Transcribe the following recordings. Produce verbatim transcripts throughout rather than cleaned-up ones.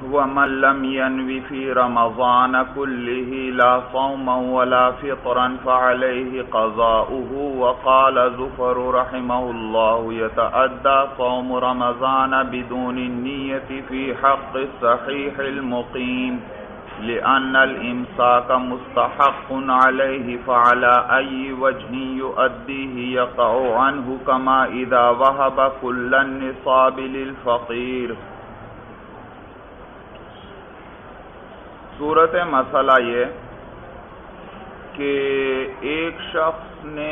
وَمَن لَّمْ يَنْوِ فِي رَمَضَانَ كُلِّهِ لَا صَوْمًا وَلَا فِطْرًا فَعَلَيْهِ قَضَاؤُهُ. وَقَالَ زُفَرُ رَحِمَهُ اللَّهُ يَتَأَدَّى صَوْمُ رَمَضَانَ بِدُونِ النِّيَّةِ فِي حَقِّ الصَّحِيحِ الْمُقِيمِ لِأَنَّ الْإِمْسَاكَ مُسْتَحَقٌّ عَلَيْهِ فَعَلَى أَيِّ وَجْهٍ يُؤَدِّيهِ يَقَعُ عَنْهُ كَمَا إِذَا وَهَبَ كُلَّ النِّصَابِ لِلْفَقِيرِ. صورت مسئلہ یہ کہ ایک شخص نے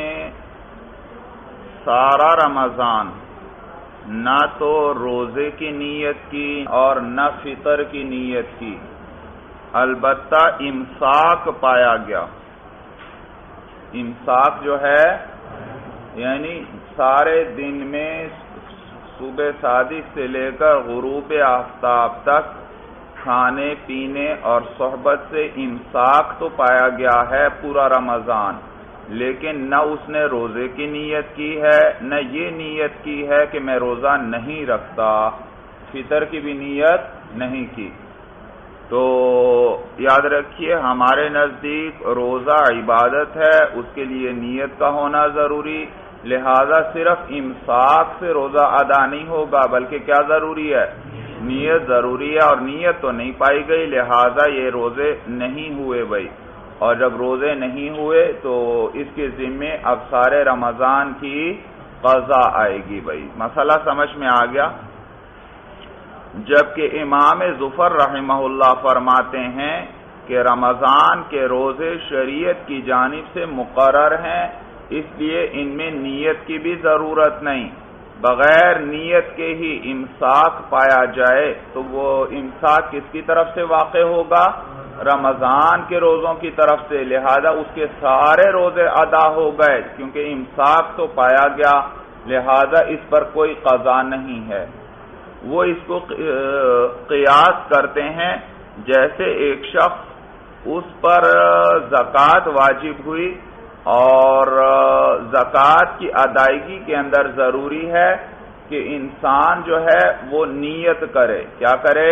سارا رمضان نہ تو روزے کی نیت کی اور نہ فطر کی نیت کی، البتہ امساک پایا گیا. امساک جو ہے یعنی سارے دن میں صبح صادق سے لے کر غروب آفتاب تک کھانے پینے اور صحبت سے امساک تو پایا گیا ہے پورا رمضان، لیکن نہ اس نے روزے کی نیت کی ہے نہ یہ نیت کی ہے کہ میں روزہ نہیں رکھتا، فطر کی بھی نیت نہیں کی. تو یاد رکھیے ہمارے نزدیک روزہ عبادت ہے، اس کے لیے نیت کا ہونا ضروری، لہذا صرف امساک سے روزہ ادا نہیں ہوگا بلکہ کیا ضروری ہے؟ نیت ضروری ہے، اور نیت تو نہیں پائی گئی لہذا یہ روزے نہیں ہوئے بھائی. اور جب روزے نہیں ہوئے تو اس کے ذمے اب سارے رمضان کی قضا آئے گی بھائی. مسئلہ سمجھ میں آ گیا؟ جبکہ امام ظفر رحمہ اللہ فرماتے ہیں کہ رمضان کے روزے شریعت کی جانب سے مقرر ہیں، اس لیے ان میں نیت کی بھی ضرورت نہیں. بغیر نیت کے ہی امساک پایا جائے تو وہ امساک کس کی طرف سے واقع ہوگا؟ رمضان کے روزوں کی طرف سے، لہذا اس کے سارے روزے ادا ہو گئے کیونکہ امساک تو پایا گیا، لہذا اس پر کوئی قضا نہیں ہے. وہ اس کو قیاس کرتے ہیں جیسے ایک شخص اس پر زکوٰۃ واجب ہوئی اور زکوٰۃ کی ادائیگی کے اندر ضروری ہے کہ انسان جو ہے وہ نیت کرے. کیا کرے؟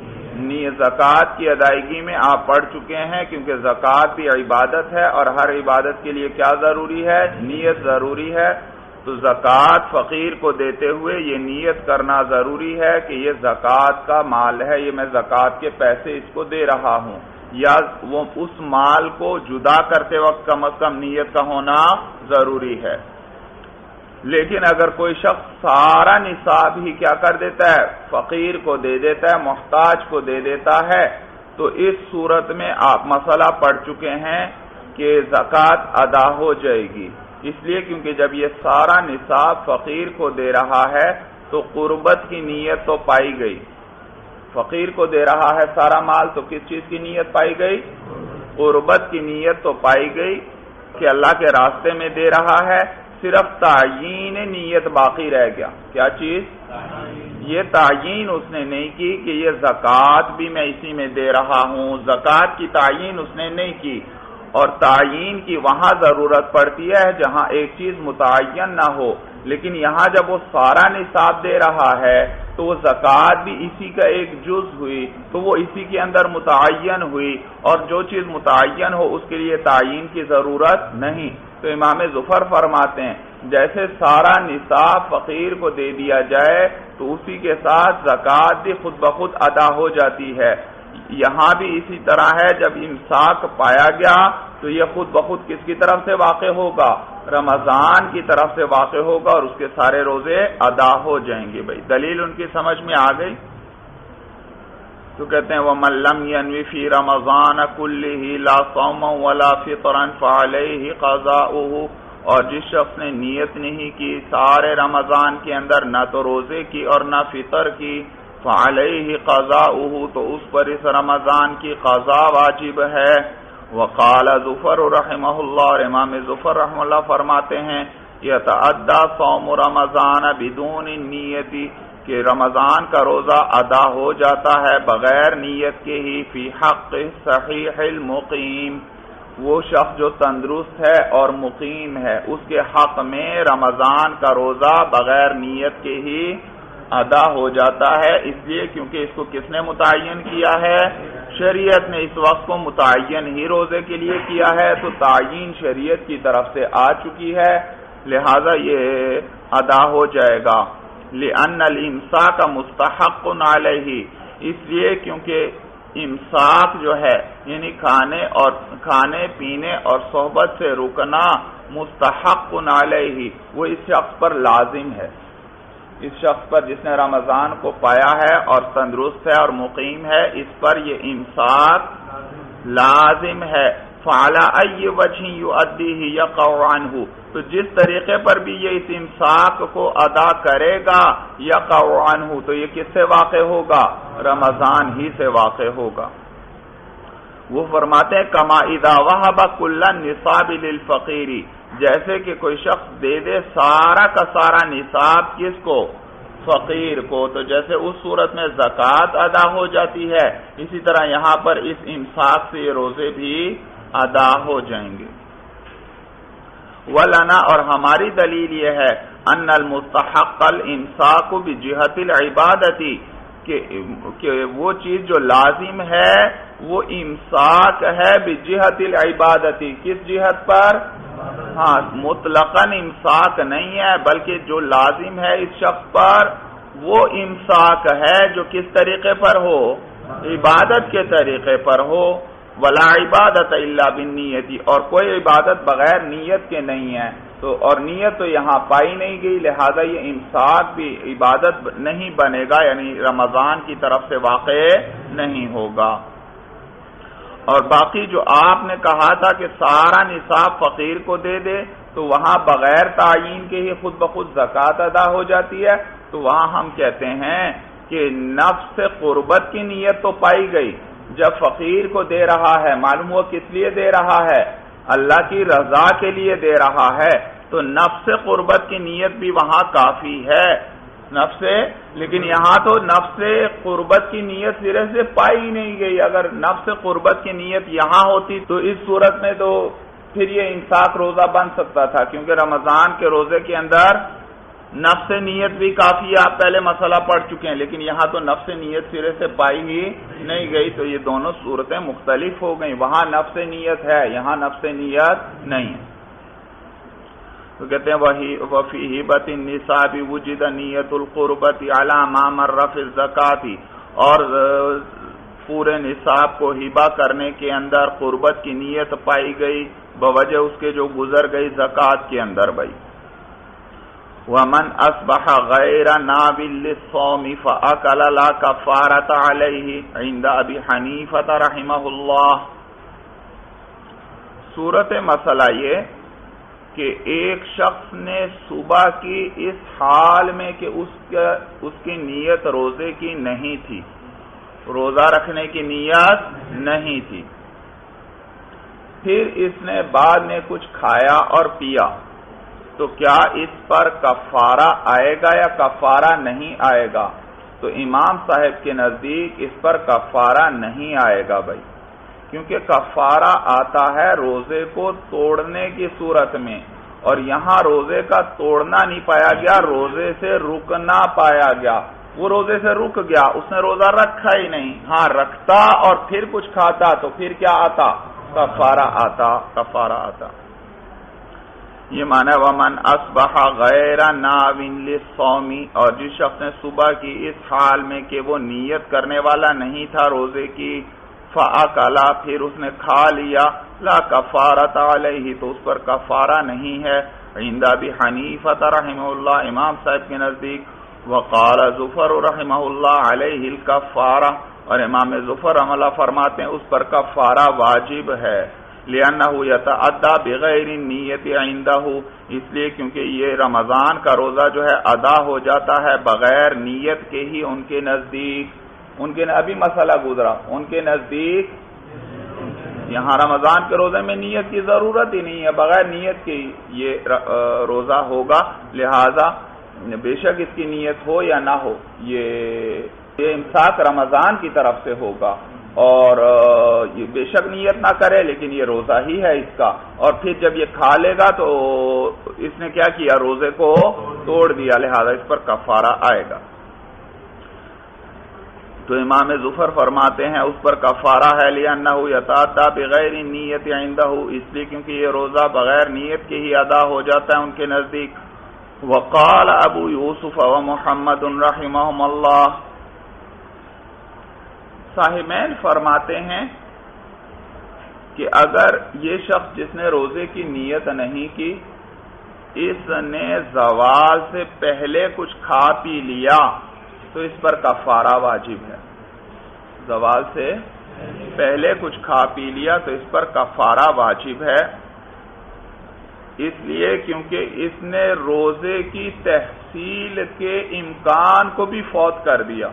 زکوٰۃ کی ادائیگی میں آپ پڑھ چکے ہیں کیونکہ زکوٰۃ بھی عبادت ہے اور ہر عبادت کے لیے کیا ضروری ہے؟ نیت ضروری ہے. تو زکوٰۃ فقیر کو دیتے ہوئے یہ نیت کرنا ضروری ہے کہ یہ زکوٰۃ کا مال ہے، یہ میں زکوٰۃ کے پیسے اس کو دے رہا ہوں، یا وہ اس مال کو جدا کرتے وقت کم از کم نیت کا ہونا ضروری ہے. لیکن اگر کوئی شخص سارا نصاب ہی کیا کر دیتا ہے؟ فقیر کو دے دیتا ہے، محتاج کو دے دیتا ہے، تو اس صورت میں آپ مسئلہ پڑھ چکے ہیں کہ زکوٰۃ ادا ہو جائے گی. اس لیے کیونکہ جب یہ سارا نصاب فقیر کو دے رہا ہے تو قربت کی نیت تو پائی گئی. فقیر کو دے رہا ہے سارا مال تو کس چیز کی نیت پائی گئی؟ قربت کی نیت تو پائی گئی کہ اللہ کے راستے میں دے رہا ہے. صرف تعیین نیت باقی رہ گیا. کیا چیز؟ یہ تعیین اس نے نہیں کی کہ یہ زکوٰۃ بھی میں اسی میں دے رہا ہوں، زکوٰۃ کی تعیین اس نے نہیں کی. اور تعیین کی وہاں ضرورت پڑتی ہے جہاں ایک چیز متعین نہ ہو، لیکن یہاں جب وہ سارا نصاب دے رہا ہے تو وہ زکوٰۃ بھی اسی کا ایک جز ہوئی تو وہ اسی کے اندر متعین ہوئی، اور جو چیز متعین ہو اس کے لیے تعیین کی ضرورت نہیں. تو امام ظفر فرماتے ہیں جیسے سارا نصاب فقیر کو دے دیا جائے تو اسی کے ساتھ زکوٰۃ بھی خود بخود ادا ہو جاتی ہے. یہاں بھی اسی طرح ہے، جب امساک پایا گیا تو یہ خود بخود کس کی طرف سے واقع ہوگا؟ رمضان کی طرف سے واقع ہوگا اور اس کے سارے روزے ادا ہو جائیں گے. بھائی دلیل ان کی سمجھ میں آ گئی؟ تو کہتے ہیں وَمَن لَّمْ يَنْوِ فِي رَمَضَانَ كُلِّهِ لَا صَوْمًا وَلَا فِطْرًا فَعَلَيْهِ قَضَاؤُهُ. اور جس شخص نے نیت نہیں کی سارے رمضان کے اندر نہ تو روزے کی اور نہ فطر کی، فَعَلَيْهِ قَضَاؤُهُ تو اس پر اس رمضان کی قضا واجب ہے. وقال ظفر رحمہ اللہ، اور امام ظفر رحمہ اللہ فرماتے ہیں یتعدی صوم رمضان بدون النیت کہ رمضان کا روزہ ادا ہو جاتا ہے بغیر نیت کے ہی، فی حق صحیح المقیم، وہ شخص جو تندرست ہے اور مقیم ہے اس کے حق میں رمضان کا روزہ بغیر نیت کے ہی ادا ہو جاتا ہے، اس لیے کیونکہ اس کو کس نے متعین کیا ہے؟ شریعت نے اس وقت کو متعین ہی روزے کے لیے کیا ہے، تو تعین شریعت کی طرف سے آ چکی ہے، لہذا یہ ادا ہو جائے گا۔ لِأَنَّ الْإِمْسَاكَ مُسْتَحَقٌ عَلَيْهِ، اس لیے کیونکہ امساک جو ہے یعنی کھانے اور کھانے پینے اور صحبت سے رکنا مستحق علیہ، وہ اس شخص پر لازم ہے، اس شخص پر جس نے رمضان کو پایا ہے اور تندرست ہے اور مقیم ہے، اس پر یہ امساک لازم ہے۔ فعلی ای وجہ یؤدیہ یقع عنہ، تو جس طریقے پر بھی یہ اس امساک کو ادا کرے گا یقع عنہ، تو یہ کس سے واقع ہوگا؟ رمضان ہی سے واقع ہوگا۔ وہ فرماتے ہیں کما اذا وہب کل النصاب للفقیر، جیسے کہ کوئی شخص دے دے سارا کا سارا نصاب کس کو؟ فقیر کو، تو جیسے اس صورت میں زکوٰۃ ادا ہو جاتی ہے، اسی طرح یہاں پر اس امساک سے یہ روزے بھی ادا ہو جائیں گے۔ ولنا، اور ہماری دلیل یہ ہے ان المستحق الامساک بجہت العبادتی، کہ وہ چیز جو لازم ہے وہ امساک ہے بجہت العبادتی، کس جہت پر؟ ہاں، مطلقاً امساک نہیں ہے، بلکہ جو لازم ہے اس شخص پر وہ امساک ہے جو کس طریقے پر ہو؟ عبادت کے طریقے پر ہو۔ ولا عبادت الا بالنیت، اور کوئی عبادت بغیر نیت کے نہیں ہے، تو اور نیت تو یہاں پائی نہیں گئی، لہذا یہ امساک بھی عبادت نہیں بنے گا، یعنی رمضان کی طرف سے واقع نہیں ہوگا۔ اور باقی جو آپ نے کہا تھا کہ سارا نصاب فقیر کو دے دے، تو وہاں بغیر تعین کے ہی خود بخود زکوٰۃ ادا ہو جاتی ہے، تو وہاں ہم کہتے ہیں کہ نفس سے قربت کی نیت تو پائی گئی، جب فقیر کو دے رہا ہے معلوم ہوا کس لیے دے رہا ہے؟ اللہ کی رضا کے لیے دے رہا ہے، تو نفس سے قربت کی نیت بھی وہاں کافی ہے، نفس سے، لیکن یہاں تو نفس سے قربت کی نیت سرے سے پائی نہیں گئی۔ اگر نفس سے قربت کی نیت یہاں ہوتی تو اس صورت میں تو پھر یہ امساک روزہ بن سکتا تھا، کیونکہ رمضان کے روزے کے اندر نفس نیت بھی کافی ہے، آپ پہلے مسئلہ پڑھ چکے ہیں، لیکن یہاں تو نفس نیت سرے سے پائی ہی نہیں گئی، تو یہ دونوں صورتیں مختلف ہو گئیں، وہاں نفس نیت ہے، یہاں نفس نیت نہیں ہے۔ تو کہتے ہیں وفی ہبۃ النصاب وجد نیت القربۃ علی ما مر فی الزکاۃ، اور پورے نصاب کو ہبہ کرنے کے اندر قربت کی نیت پائی گئی بوجہ اس کے جو گزر گئی زکوٰۃ کے اندر بھائی۔ ومن اصبح غیر نابل للصوم فاکل لا کفارۃ علیہ عند ابی حنیفہ رحمہ اللہ۔ صورت مسئلہ یہ کہ ایک شخص نے صبح کی اس حال میں کہ اس کا اس کی نیت روزے کی نہیں تھی، روزہ رکھنے کی نیت نہیں تھی، پھر اس نے بعد میں کچھ کھایا اور پیا، تو کیا اس پر کفارہ آئے گا یا کفارہ نہیں آئے گا؟ تو امام صاحب کے نزدیک اس پر کفارہ نہیں آئے گا بھائی، کیونکہ کفارہ آتا ہے روزے کو توڑنے کی صورت میں، اور یہاں روزے کا توڑنا نہیں پایا گیا، روزے سے رکنا پایا گیا، وہ روزے سے رک گیا، اس نے روزہ رکھا ہی نہیں، ہاں رکھتا اور پھر کچھ کھاتا تو پھر کیا آتا؟ کفارہ آتا، کفارہ آتا۔ یہ معنی ومن اصبح غیر ناو للصوم، اور جس شخص نے صبح کی اس حال میں کہ وہ نیت کرنے والا نہیں تھا روزے کی، فاکل، پھر اس نے کھا لیا، لا کفارۃ علیہ، تو اس پر کفارہ نہیں ہے عند ابی حنیفہ رحمہ اللہ، امام صاحب کے نزدیک۔ وقال ظفر رحمہ اللہ علیہ الکفارہ، اور امام ظفر رحمہ اللہ فرماتے ہیں اس پر کفارہ واجب ہے، لأنہ یتعدی بغیر النیت عندہ، اس لیے کیونکہ یہ رمضان کا روزہ جو ہے ادا ہو جاتا ہے بغیر نیت کے ہی ان کے نزدیک، ان کے ابھی مسئلہ گزرا، ان کے نزدیک یہاں رمضان کے روزے میں نیت کی ضرورت ہی نہیں ہے، بغیر نیت کے یہ روزہ ہوگا، لہذا بے شک اس کی نیت ہو یا نہ ہو یہ یہ امساک رمضان کی طرف سے ہوگا، اور یہ بے شک نیت نہ کرے لیکن یہ روزہ ہی ہے اس کا، اور پھر جب یہ کھا لے گا تو اس نے کیا کیا؟ روزے کو توڑ دیا، لہذا اس پر کفارہ آئے گا۔ تو امام ظفر فرماتے ہیں اس پر کفارہ ہے لأنہ یتعدی بغیر نیت عندہ، اس لیے کیونکہ یہ روزہ بغیر نیت کے ہی ادا ہو جاتا ہے ان کے نزدیک۔ وقال ابو یوسف و محمد رحمہم اللہ، صاحبین فرماتے ہیں کہ اگر یہ شخص جس نے روزے کی نیت نہیں کی، اس نے زوال سے پہلے کچھ کھا پی لیا تو اس پر کفارہ واجب ہے۔ زوال سے پہلے کچھ کھا پی لیا تو اس پر کفارہ واجب ہے، اس لیے کیونکہ اس نے روزے کی تحصیل کے امکان کو بھی فوت کر دیا۔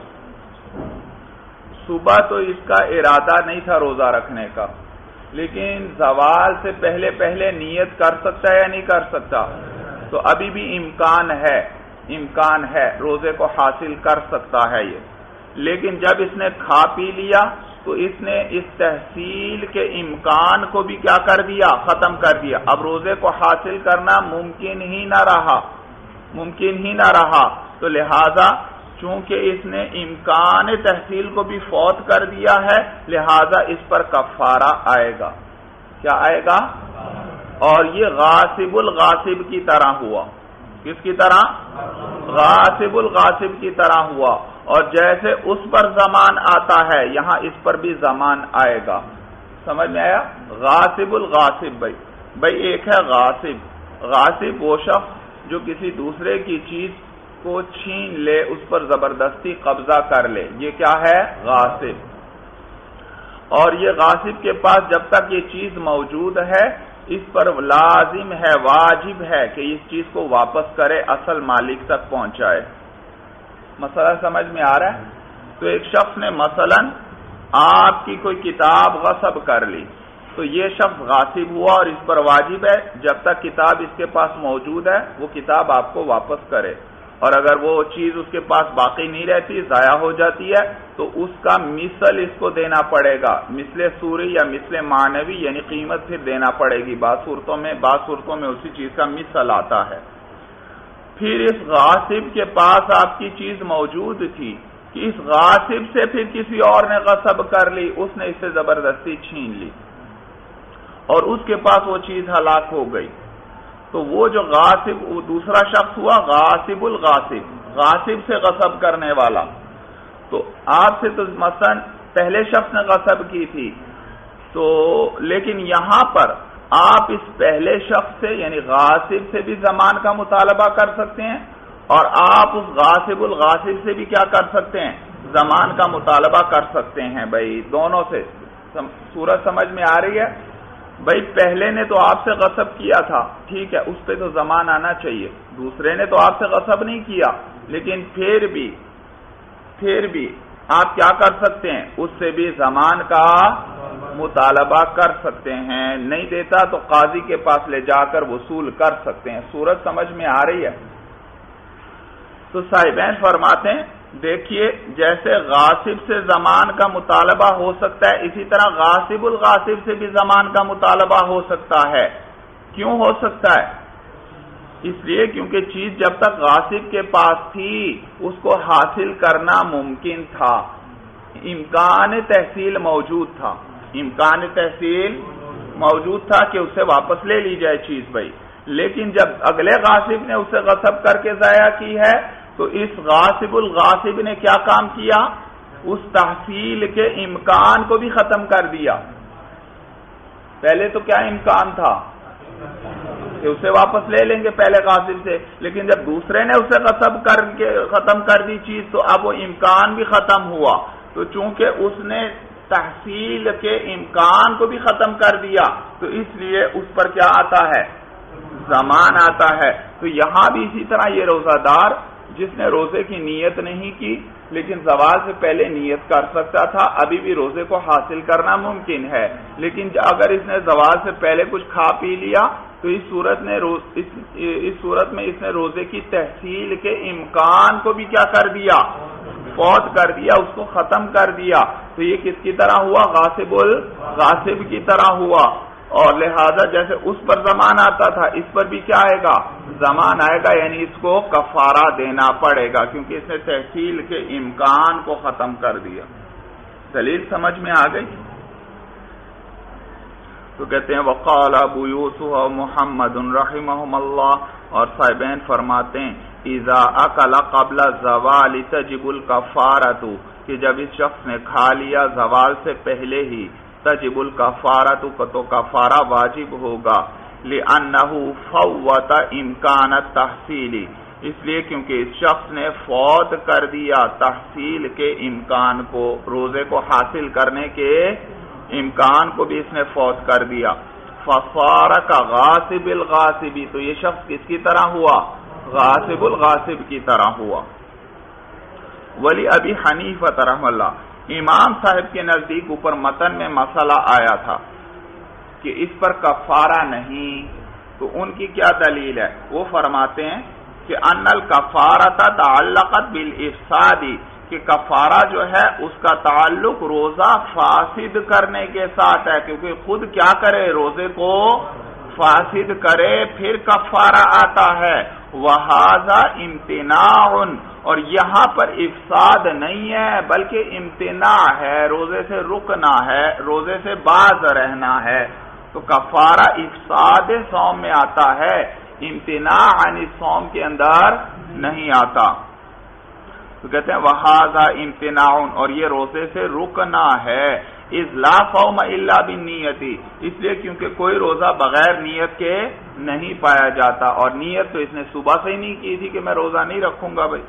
صبح تو اس کا ارادہ نہیں تھا روزہ رکھنے کا، لیکن زوال سے پہلے پہلے نیت کر سکتا ہے یا نہیں کر سکتا؟ تو ابھی بھی امکان ہے، امکان ہے روزے کو حاصل کر سکتا ہے یہ، لیکن جب اس نے کھا پی لیا تو اس نے اس تحصیل کے امکان کو بھی کیا کر دیا؟ ختم کر دیا۔ اب روزے کو حاصل کرنا ممکن ہی نہ رہا، ممکن ہی نہ رہا تو لہذا چونکہ اس نے امکان تحصیل کو بھی فوت کر دیا ہے، لہذا اس پر کفارہ آئے گا۔ کیا آئے گا؟ اور یہ غاصب الغاصب کی طرح ہوا۔ کس کی طرح؟ غاصب الغاصب کی طرح ہوا، اور جیسے اس پر زمان آتا ہے یہاں اس پر بھی زمان آئے گا۔ سمجھ میں آیا؟ غاصب الغاصب بھائی بھائی ایک ہے غاصب، غاصب وہ شخص جو کسی دوسرے کی چیز کو چھین لے، اس پر زبردستی قبضہ کر لے، یہ کیا ہے؟ غاصب۔ اور یہ غاصب کے پاس جب تک یہ چیز موجود ہے اس پر لازم ہے، واجب ہے کہ اس چیز کو واپس کرے، اصل مالک تک پہنچائے۔ مسئلہ سمجھ میں آ رہا ہے؟ تو ایک شخص نے مثلا آپ کی کوئی کتاب غصب کر لی تو یہ شخص غاصب ہوا، اور اس پر واجب ہے جب تک کتاب اس کے پاس موجود ہے وہ کتاب آپ کو واپس کرے، اور اگر وہ چیز اس کے پاس باقی نہیں رہتی، ضائع ہو جاتی ہے، تو اس کا مثل اس کو دینا پڑے گا، مثل سوری یا مثل معنوی، یعنی قیمت پھر دینا پڑے گی۔ بعض صورتوں میں بعض صورتوں میں اسی چیز کا مثل آتا ہے۔ پھر اس غاصب کے پاس آپ کی چیز موجود تھی کہ اس غاصب سے پھر کسی اور نے غصب کر لی، اس نے اس سے زبردستی چھین لی اور اس کے پاس وہ چیز ہلاک ہو گئی، تو وہ جو غاصب وہ دوسرا شخص ہوا غاصب الغاصب، غاصب سے غصب کرنے والا۔ تو آپ سے تو مثلا پہلے شخص نے غصب کی تھی، تو لیکن یہاں پر آپ اس پہلے شخص سے یعنی غاصب سے بھی ضمان کا مطالبہ کر سکتے ہیں، اور آپ اس غاصب الغاصب سے بھی کیا کر سکتے ہیں؟ ضمان کا مطالبہ کر سکتے ہیں۔ بھائی دونوں سے صورت سمجھ میں آ رہی ہے؟ بھائی پہلے نے تو آپ سے غصب کیا تھا، ٹھیک ہے، اس پہ تو ضمان آنا چاہیے۔ دوسرے نے تو آپ سے غصب نہیں کیا، لیکن پھر بھی پھر بھی آپ کیا کر سکتے ہیں؟ اس سے بھی ضمان کا مطالبہ کر سکتے ہیں، نہیں دیتا تو قاضی کے پاس لے جا کر وصول کر سکتے ہیں۔ صورت سمجھ میں آ رہی ہے؟ تو صاحبین فرماتے ہیں دیکھیے جیسے غاصب سے ضمان کا مطالبہ ہو سکتا ہے، اسی طرح غاصب الغاصب سے بھی ضمان کا مطالبہ ہو سکتا ہے۔ کیوں ہو سکتا ہے؟ اس لیے کیونکہ چیز جب تک غاصب کے پاس تھی اس کو حاصل کرنا ممکن تھا، امکان تحصیل موجود تھا، امکان تحصیل موجود تھا کہ اسے واپس لے لی جائے چیز بھائی، لیکن جب اگلے غاصب نے اسے غصب کر کے ضائع کی ہے تو اس غاصب الغاصب نے کیا کام کیا؟ اس تحصیل کے امکان کو بھی ختم کر دیا۔ پہلے تو کیا امکان تھا کہ اسے واپس لے لیں گے پہلے غاصب سے، لیکن جب دوسرے نے اسے غصب کر کے ختم کر دی چیز تو اب وہ امکان بھی ختم ہوا، تو چونکہ اس نے تحصیل کے امکان کو بھی ختم کر دیا تو اس لیے اس پر کیا آتا ہے؟ ضمان آتا ہے۔ تو یہاں بھی اسی طرح یہ روزہ دار جس نے روزے کی نیت نہیں کی لیکن زوال سے پہلے نیت کر سکتا تھا، ابھی بھی روزے کو حاصل کرنا ممکن ہے، لیکن اگر اس نے زوال سے پہلے کچھ کھا پی لیا تو اس صورت نے اس, اس صورت میں اس نے روزے کی تحصیل کے امکان کو بھی کیا کر دیا؟ فوت کر دیا، اس کو ختم کر دیا۔ تو یہ کس کی طرح ہوا؟ غاصب الغاصب کی طرح ہوا۔ اور لہذا جیسے اس پر زمان آتا تھا اس پر بھی کیا آئے گا؟ زمان آئے گا، یعنی اس کو کفارہ دینا پڑے گا کیونکہ اس نے تحصیل کے امکان کو ختم کر دیا۔ دلیل سمجھ میں آ گئی؟ تو کہتے ہیں وقال ابو یوسف و محمد رحمہم اللہ، اور صاحبین فرماتے ہیں اذا اکل قبل الزوال تجب الکفارۃ، کہ جب اس شخص نے کھا لیا زوال سے پہلے ہی، تجب الکفارۃ تو کفارہ واجب ہوگا، لأنہ فوت امکان التحصیل، اس لیے کیونکہ اس شخص نے فوت کر دیا تحصیل کے امکان کو، روزے کو حاصل کرنے کے امکان کو بھی اس نے فوت کر دیا۔ فصار کا غاصب الغاصبی، تو یہ شخص کس کی طرح ہوا؟ غاصب الغاصب کی طرح ہوا۔ ولی ابی حنیفہ رحمہ اللہ، امام صاحب کے نزدیک اوپر متن میں مسئلہ آیا تھا کہ اس پر کفارہ نہیں، تو ان کی کیا دلیل ہے؟ وہ فرماتے ہیں کہ ان الکفارۃ تعلقت بالافساد، کہ کفارہ جو ہے اس کا تعلق روزہ فاسد کرنے کے ساتھ ہے، کیونکہ خود کیا کرے؟ روزے کو فاسد کرے پھر کفارہ آتا ہے۔ وہذا امتناع، اور یہاں پر افساد نہیں ہے بلکہ امتناع ہے، روزے سے رکنا ہے، روزے سے باز رہنا ہے۔ تو کفارہ افساد صوم میں آتا ہے، امتناع عن الصوم کے اندر نہیں آتا۔ تو کہتے ہیں وہذا امتناع، اور یہ روزے سے رکنا ہے، اذ لا صوم الا بالنیت، اس لیے کیونکہ کوئی روزہ بغیر نیت کے نہیں پایا جاتا، اور نیت تو اس نے صبح سے ہی نہیں کی تھی کہ میں روزہ نہیں رکھوں گا بھائی۔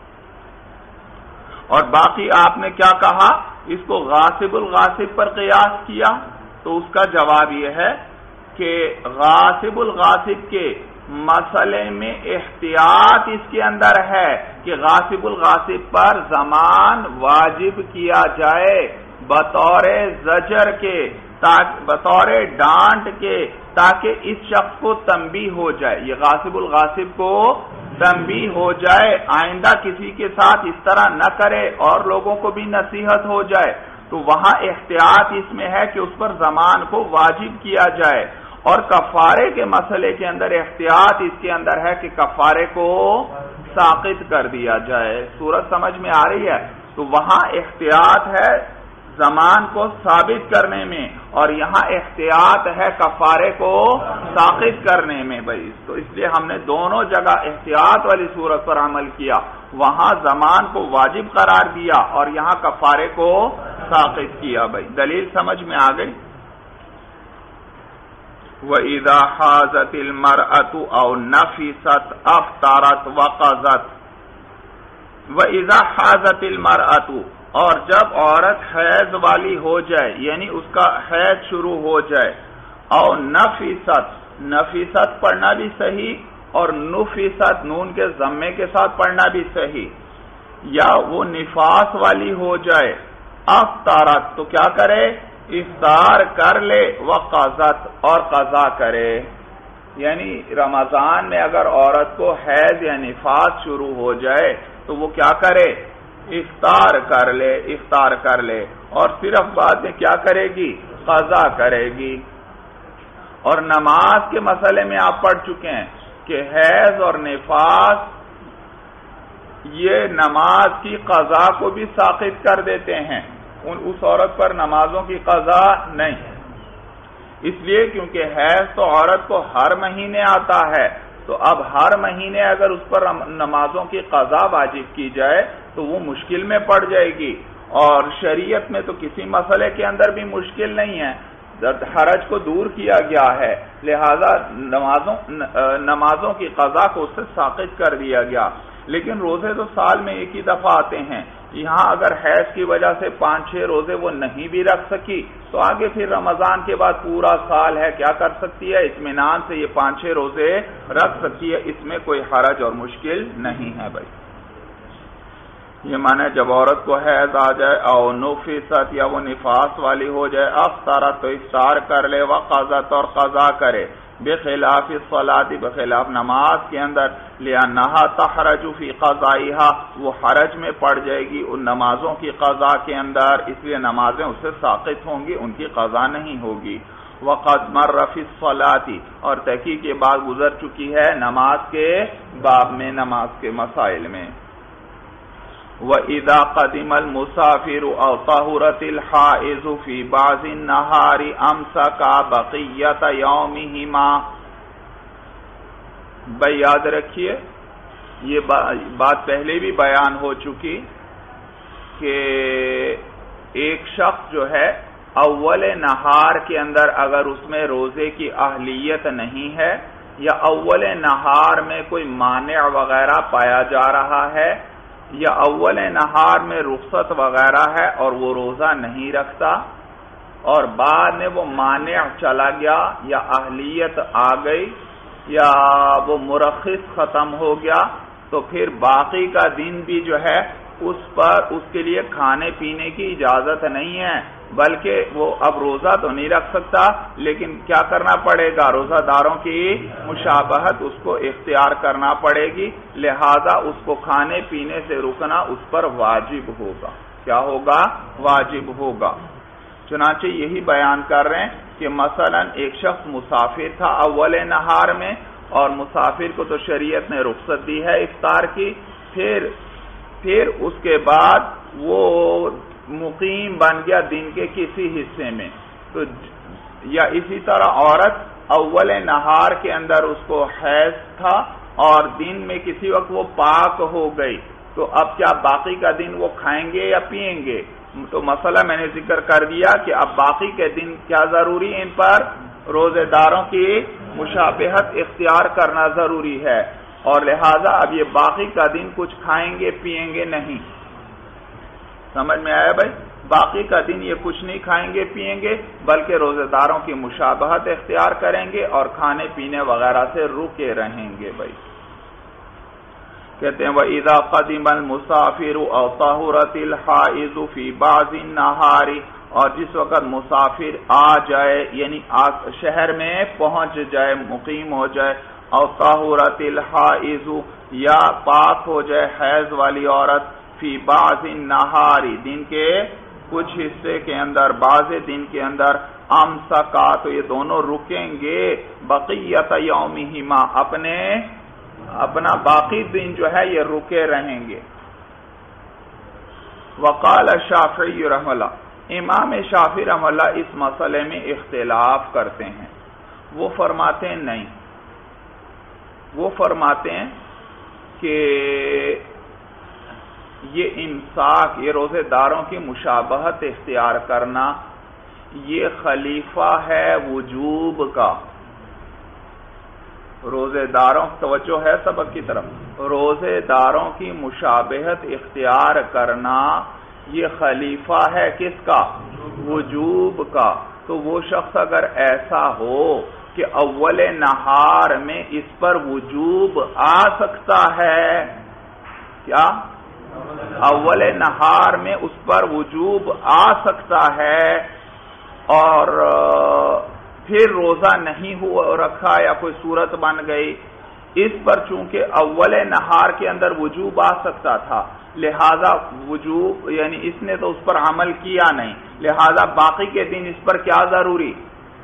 اور باقی آپ نے کیا کہا؟ اس کو غاصب الغاصب پر قیاس کیا، تو اس کا جواب یہ ہے کہ غاصب الغاصب کے مسئلے میں احتیاط اس کے اندر ہے کہ غاصب الغاصب پر زمان واجب کیا جائے بطور زجر کے، بطور ڈانٹ کے، تاکہ اس شخص کو تنبیہ ہو جائے، یہ غاصب الغاصب کو تنبیہ ہو جائے، آئندہ کسی کے ساتھ اس طرح نہ کرے اور لوگوں کو بھی نصیحت ہو جائے۔ تو وہاں احتیاط اس میں ہے کہ اس پر زمان کو واجب کیا جائے، اور کفارے کے مسئلے کے اندر احتیاط اس کے اندر ہے کہ کفارے کو ساقط کر دیا جائے۔ صورت سمجھ میں آ رہی ہے؟ تو وہاں احتیاط ہے زمان کو ثابت کرنے میں، اور یہاں احتیاط ہے کفارے کو ساقط کرنے میں بھائی۔ تو اس لیے ہم نے دونوں جگہ احتیاط والی صورت پر عمل کیا، وہاں زمان کو واجب قرار دیا اور یہاں کفارے کو ساقط کیا بھائی۔ دلیل سمجھ میں آ گئی؟ وَإِذَا حَازَتِ الْمَرْأَةُ أَوْ نَفِسَتْ أَفْطَرَتْ وَقَضَتْ، وَإِذَا حَازَتِ الْمَرْأَةُ، اور جب عورت حیض والی ہو جائے، یعنی اس کا حیض شروع ہو جائے، او نفست، نفست پڑھنا بھی صحیح اور نفست نون کے ضمے کے ساتھ پڑھنا بھی صحیح، یا وہ نفاس والی ہو جائے، افطارت تو کیا کرے؟ افطار کر لے، وقضت اور قضا کرے، یعنی رمضان میں اگر عورت کو حیض یا نفاس شروع ہو جائے تو وہ کیا کرے؟ افطار کر لے، افطار کر لے، اور صرف بعد میں کیا کرے گی؟ قضا کرے گی۔ اور نماز کے مسئلے میں آپ پڑھ چکے ہیں کہ حیض اور نفاس یہ نماز کی قضا کو بھی ساقط کر دیتے ہیں، ان اس عورت پر نمازوں کی قضا نہیں، اس لیے کیونکہ حیض تو عورت کو ہر مہینے آتا ہے، تو اب ہر مہینے اگر اس پر نمازوں کی قضا واجب کی جائے تو وہ مشکل میں پڑ جائے گی، اور شریعت میں تو کسی مسئلے کے اندر بھی مشکل نہیں ہے، حرج کو دور کیا گیا ہے، لہذا نمازوں نمازوں کی قضا کو اس سے ساقط کر دیا گیا۔ لیکن روزے تو سال میں ایک ہی دفعہ آتے ہیں، یہاں اگر حیض کی وجہ سے پانچ چھ روزے وہ نہیں بھی رکھ سکی تو آگے پھر رمضان کے بعد پورا سال ہے، کیا کر سکتی ہے؟ اطمینان سے یہ پانچ چھ روزے رکھ سکتی ہے، اس میں کوئی حرج اور مشکل نہیں ہے بھائی۔ یہ مانے جب عورت کو حیض آ جائے او نفست یا وہ نفاس والی ہو جائے، افطارت تو افطار کر لے، وقضت اور قضا کرے، بخلاف الصلاۃ بخلاف نماز کے اندر، لأنہا تحرج فی قضائها وہ حرج میں پڑ جائے گی ان نمازوں کی قضا کے اندر، اس لیے نمازیں اس سے ساقط ہوں گی، ان کی قضا نہیں ہوگی۔ وقد مر فی الصلاۃ، اور تحقیق کے بعد گزر چکی ہے نماز کے باب میں، نماز کے مسائل میں۔ وَإِذَا قَدِمَ الْمُسَافِرُ أَوْ طَهُرَتِ الْحَائِضُ فِي بَعْضِ النَّهَارِ أَمْسَكَ بَقِيَّةَ يَوْمِهِمَا۔ بھائی یاد رکھیے، یہ بات پہلے بھی بیان ہو چکی کہ ایک شخص جو ہے اول نہار کے اندر اگر اس میں روزے کی اہلیت نہیں ہے، یا اول نہار میں کوئی مانع وغیرہ پایا جا رہا ہے، یا اول نہار میں رخصت وغیرہ ہے اور وہ روزہ نہیں رکھتا، اور بعد میں وہ مانع چلا گیا یا اہلیت آ گئی یا وہ مرخص ختم ہو گیا، تو پھر باقی کا دن بھی جو ہے اس پر اس کے لیے کھانے پینے کی اجازت نہیں ہے، بلکہ وہ اب روزہ تو نہیں رکھ سکتا، لیکن کیا کرنا پڑے گا؟ روزہ داروں کی مشابہت اس کو اختیار کرنا پڑے گی، لہذا اس کو کھانے پینے سے رکنا اس پر واجب ہوگا۔ کیا ہوگا؟ واجب ہوگا۔ چنانچہ یہی بیان کر رہے ہیں کہ مثلا ایک شخص مسافر تھا اول نہار میں، اور مسافر کو تو شریعت نے رخصت دی ہے افطار کی، پھر پھر اس کے بعد وہ مقیم بن گیا دن کے کسی حصے میں، تو یا اسی طرح عورت اول نہار کے اندر اس کو حیض تھا اور دن میں کسی وقت وہ پاک ہو گئی، تو اب کیا باقی کا دن وہ کھائیں گے یا پئیں گے؟ تو مسئلہ میں نے ذکر کر دیا کہ اب باقی کے دن کیا ضروری ہے؟ ان پر روزے داروں کی مشابہت اختیار کرنا ضروری ہے، اور لہذا اب یہ باقی کا دن کچھ کھائیں گے پئیں گے نہیں۔ سمجھ میں آیا بھائی؟ باقی کا دن یہ کچھ نہیں کھائیں گے پئیں گے، بلکہ روزے داروں کی مشابہت اختیار کریں گے اور کھانے پینے وغیرہ سے رکے رہیں گے بھائی۔ کہتے ہیں وَإِذَا قَدِمَ الْمُسَافِرُ أَوْ طَهُرَتِ الْحَائِضُ فِي بَعْضِ النَّهَارِ، اور جس وقت مسافر آ جائے یعنی شہر میں پہنچ جائے، مقیم ہو جائے، أَوْ طَهُرَتِ الْحَائِضُ یا پاک ہو جائے حیض والی عورت، فی بعض النہار دن کے کچھ حصے کے اندر، بعض دن کے اندر، امسکا تو یہ دونوں رکیں گے، بقیت یومہما اپنے اپنا باقی دن جو ہے یہ رکے رہیں گے۔ وقال شافعی رحمہ اللہ، امام شافعی رحمہ اللہ اس مسئلے میں اختلاف کرتے ہیں، وہ فرماتے ہیں نہیں، وہ فرماتے ہیں کہ یہ امساک، یہ روزے داروں کی مشابہت اختیار کرنا، یہ خلیفہ ہے وجوب کا۔ روزے داروں، توجہ ہے سبق کی طرف، روزے داروں کی مشابہت اختیار کرنا یہ خلیفہ ہے کس کا؟ وجوب کا۔ تو وہ شخص اگر ایسا ہو کہ اول نہار میں اس پر وجوب آ سکتا ہے، کیا اول نہار میں اس پر وجوب آ سکتا ہے، اور پھر روزہ نہیں ہوا رکھا یا کوئی صورت بن گئی، اس پر چونکہ اول نہار کے اندر وجوب آ سکتا تھا، لہذا وجوب یعنی اس نے تو اس پر عمل کیا نہیں، لہذا باقی کے دن اس پر کیا ضروری؟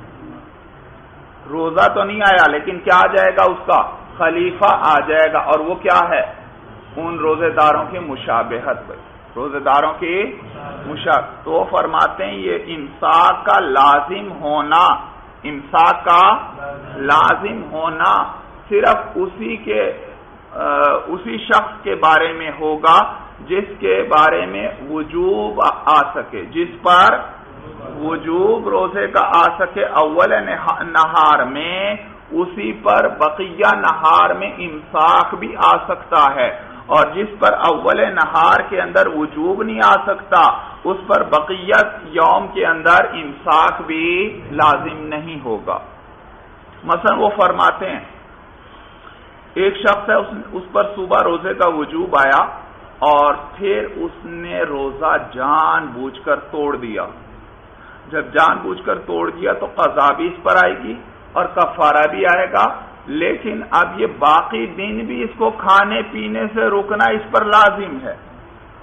روزہ تو نہیں آیا لیکن کیا آ جائے گا؟ اس کا خلیفہ آ جائے گا، اور وہ کیا ہے؟ ان روزے داروں کی مشابہت پر، روزے داروں کی مشابہت۔ تو وہ فرماتے ہیں یہ امساک کا لازم ہونا، امساک کا لازم ہونا صرف اسی کے اسی شخص کے بارے میں ہوگا جس کے بارے میں وجوب آ سکے، جس پر وجوب روزے کا آ سکے اول نہار میں، اسی پر بقیہ نہار میں امساک بھی آ سکتا ہے، اور جس پر اول نہار کے اندر وجوب نہیں آ سکتا اس پر بقیت یوم کے اندر امساک بھی لازم نہیں ہوگا۔ مثلا وہ فرماتے ہیں ایک شخص ہے، اس پر صبح روزے کا وجوب آیا اور پھر اس نے روزہ جان بوجھ کر توڑ دیا، جب جان بوجھ کر توڑ دیا تو قضا بھی اس پر آئے گی اور کفارہ بھی آئے گا، لیکن اب یہ باقی دن بھی اس کو کھانے پینے سے روکنا اس پر لازم ہے،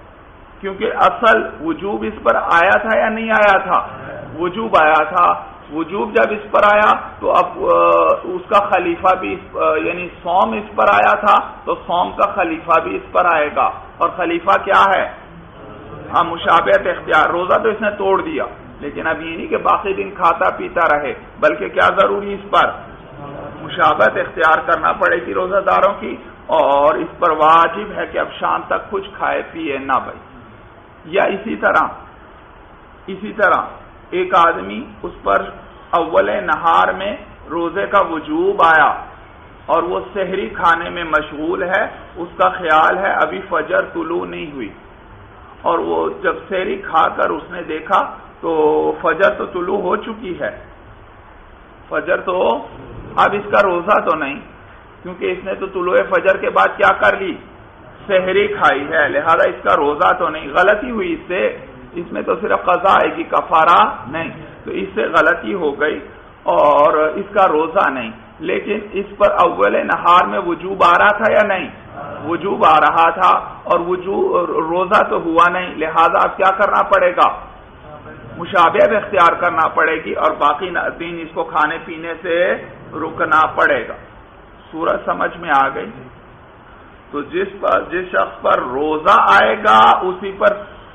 کیونکہ اصل وجوب اس پر آیا تھا یا نہیں آیا تھا؟ وجوب آیا تھا، وجوب جب اس پر آیا تو اب اس کا خلیفہ بھی یعنی صوم اس پر آیا تھا تو صوم کا خلیفہ بھی اس پر آئے گا. اور خلیفہ کیا ہے؟ ہاں مشابہت اختیار. روزہ تو اس نے توڑ دیا لیکن اب یہ نہیں کہ باقی دن کھاتا پیتا رہے، بلکہ کیا ضروری اس پر مشابہت اختیار کرنا پڑے گی روزہ داروں کی، اور اس پر واجب ہے کہ اب شام تک کچھ کھائے پیے نہ بھائی. یا اسی طرح اسی طرح ایک آدمی اس پر اول نہار میں روزے کا وجوب آیا اور وہ سحری کھانے میں مشغول ہے، اس کا خیال ہے ابھی فجر طلوع نہیں ہوئی، اور وہ جب سحری کھا کر اس نے دیکھا تو فجر تو طلوع ہو چکی ہے، فجر تو اب اس کا روزہ تو نہیں، کیونکہ اس نے تو طلوع فجر کے بعد کیا کر لی؟ سحری کھائی ہے، لہذا اس کا روزہ تو نہیں. غلطی ہوئی اس سے، اس میں تو صرف قضا آئے گی، کفارہ نہیں، تو اس سے غلطی ہو گئی اور اس کا روزہ نہیں. لیکن اس پر اول نہار میں وجوب آ رہا تھا یا نہیں؟ وجوب آ رہا تھا اور وجوب روزہ تو ہوا نہیں، لہذا اب کیا کرنا پڑے گا؟ مشابہت اختیار کرنا پڑے گی اور باقی دن اس کو کھانے پینے سے رکنا پڑے گا. سورج سمجھ میں آ گئی؟ تو جس پر جس شخص پر روزہ آئے گا اسی پر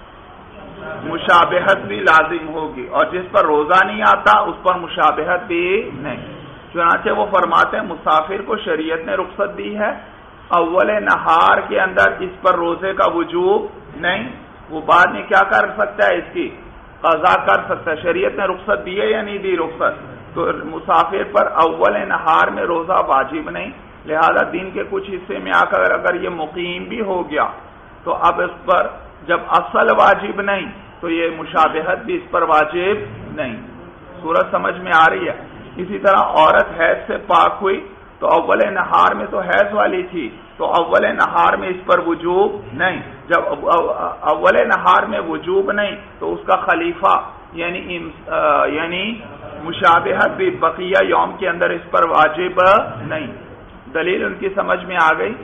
مشابہت بھی لازم ہوگی، اور جس پر روزہ نہیں آتا اس پر مشابہت بھی نہیں. چنانچہ وہ فرماتے ہیں مسافر کو شریعت نے رخصت دی ہے، اول نہار کے اندر اس پر روزے کا وجوب نہیں، وہ بعد میں کیا کر سکتا ہے؟ اس کی قضا کر سکتا ہے. شریعت نے رخصت دی ہے یا نہیں دی رخصت؟ تو مسافر پر اول نہار میں روزہ واجب نہیں، لہذا دن کے کچھ حصے میں آ کر اگر یہ مقیم بھی ہو گیا تو اب اس پر جب اصل واجب نہیں تو یہ مشابہت بھی اس پر واجب نہیں. سورج سمجھ میں آ رہی ہے؟ اسی طرح عورت حیض سے پاک ہوئی تو اول نہار میں تو حیض والی تھی تو اول نہار میں اس پر وجوب نہیں. جب اول نہار میں وجوب نہیں تو اس کا خلیفہ یعنی یعنی مشابہت بھی بقیہ یوم کے اندر اس پر واجب نہیں. دلیل ان کی سمجھ میں آ گئی.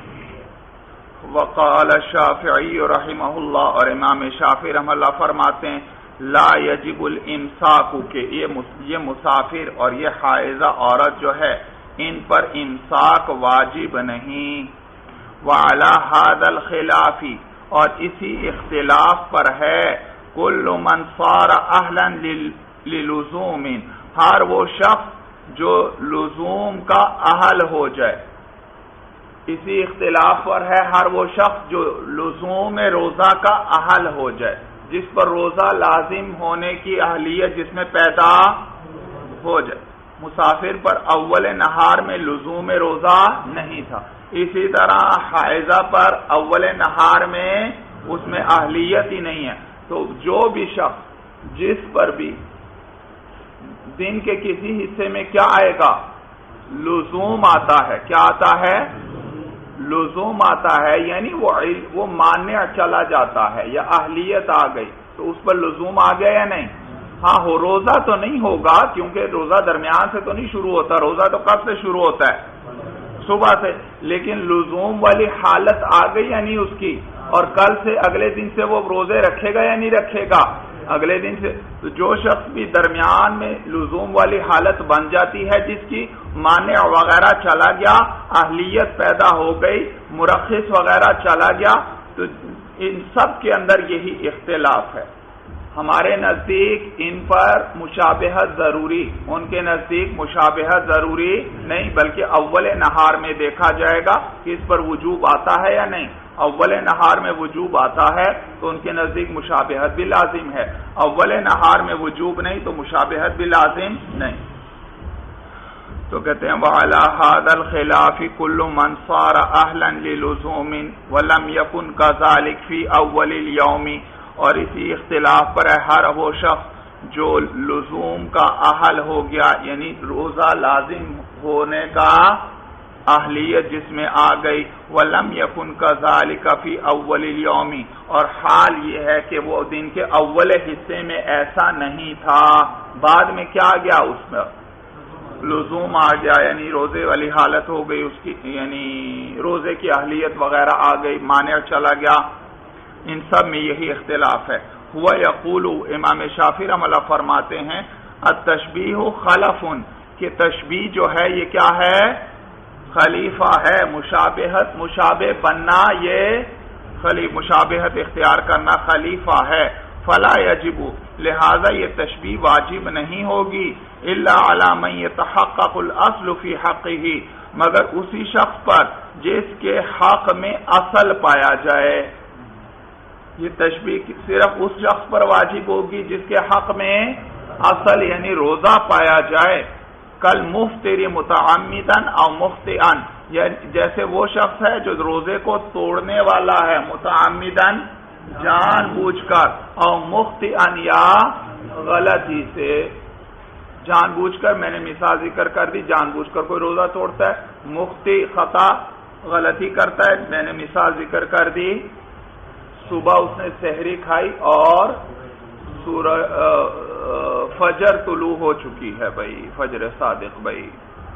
وقال الشافعی رحمہ اللہ، اور امام شافعی رحمہ اللہ فرماتے ہیں لا یجب الامساک، کہ یہ مسافر اور یہ حائضہ عورت جو ہے ان پر امساک واجب نہیں. وعلی ھذا الخلاف، اور اسی اختلاف پر ہے کل من صار اہلا للزوم، ہر وہ شخص جو لزوم کا اہل ہو جائے. اسی اختلاف پر ہے ہر وہ شخص جو لزوم روزہ کا اہل ہو جائے، جس پر روزہ لازم ہونے کی اہلیت جس میں پیدا ہو جائے. مسافر پر اول نہار میں لزوم روزہ نہیں تھا، اسی طرح حائضہ پر اول نہار میں اس میں اہلیت ہی نہیں ہے. تو جو بھی شخص جس پر بھی دن کے کسی حصے میں کیا آئے گا؟ لزوم آتا ہے. کیا آتا ہے؟ لزوم آتا ہے، یعنی وہ وہ مانع چلا جاتا ہے یا اہلیت آ گئی تو اس پر لزوم آ گیا یا نہیں؟ ہاں ہو روزہ تو نہیں ہوگا کیونکہ روزہ درمیان سے تو نہیں شروع ہوتا، روزہ تو کب سے شروع ہوتا ہے؟ صبح سے. لیکن لزوم والی حالت آ گئی یا نہیں اس کی، اور کل سے اگلے دن سے وہ روزے رکھے گا یا نہیں رکھے گا؟ اگلے دن سے. تو جو شخص بھی درمیان میں لزوم والی حالت بن جاتی ہے، جس کی مانع وغیرہ چلا گیا، اہلیت پیدا ہو گئی، مرخص وغیرہ چلا گیا، تو ان سب کے اندر یہی اختلاف ہے. ہمارے نزدیک ان پر مشابہت ضروری، ان کے نزدیک مشابہت ضروری نہیں، بلکہ اول نہار میں دیکھا جائے گا کہ اس پر وجوب آتا ہے یا نہیں. اول نہار میں وجوب آتا ہے تو ان کے نزدیک مشابہت بھی لازم ہے، اول نہار میں وجوب نہیں تو مشابہت بھی لازم نہیں. تو کہتے ہیں وعلی ھذا الخلاف کل من صار اہلا للزوم ولم یکن کذلک فی اول الیوم، اور اسی اختلاف پر ہے ہر وہ شخص جو لزوم کا اہل ہو گیا، یعنی روزہ لازم ہونے کا اہلیت جس میں آ گئی. وَلَمْ يَكُنْ كَذَلِكَ فِي أَوَّلِ الْيَوْمِ، اور حال یہ ہے کہ وہ دن کے اول حصے میں ایسا نہیں تھا، بعد میں کیا آ گیا؟ اس میں لزوم آ گیا، یعنی روزے والی حالت ہو گئی اس کی، یعنی روزے کی اہلیت وغیرہ آ گئی، مانع چلا گیا. ان سب میں یہی اختلاف ہے. ہوا یقول، امام شافعی رحمہ اللہ فرماتے ہیں التشبیہ خلف، کہ تشبیہ جو ہے یہ کیا ہے؟ خلیفہ ہے. مشابہت مشابہ بننا یہ خلی مشابہت اختیار کرنا خلیفہ ہے. فلا یجب، لہذا یہ تشبیہ واجب نہیں ہوگی الا علی من یتحقق الاصل فی حقہ، مگر اسی شخص پر جس کے حق میں اصل پایا جائے. یہ تشبیہ صرف اس شخص پر واجب ہوگی جس کے حق میں اصل یعنی روزہ پایا جائے. کل مفتری متعمدن او مخطئن، جیسے وہ شخص ہے جو روزے کو توڑنے والا ہے، متعمدن جان بوجھ کر، او مخطئن یا غلطی سے. جان بوجھ کر میں نے مثال ذکر کر دی، جان بوجھ کر کوئی روزہ توڑتا ہے. مخطئ خطا غلطی کرتا ہے، میں نے مثال ذکر کر دی. صبح اس نے سحری کھائی اور سورہ فجر طلوع ہو چکی ہے بھائی، فجر صادق بھائی.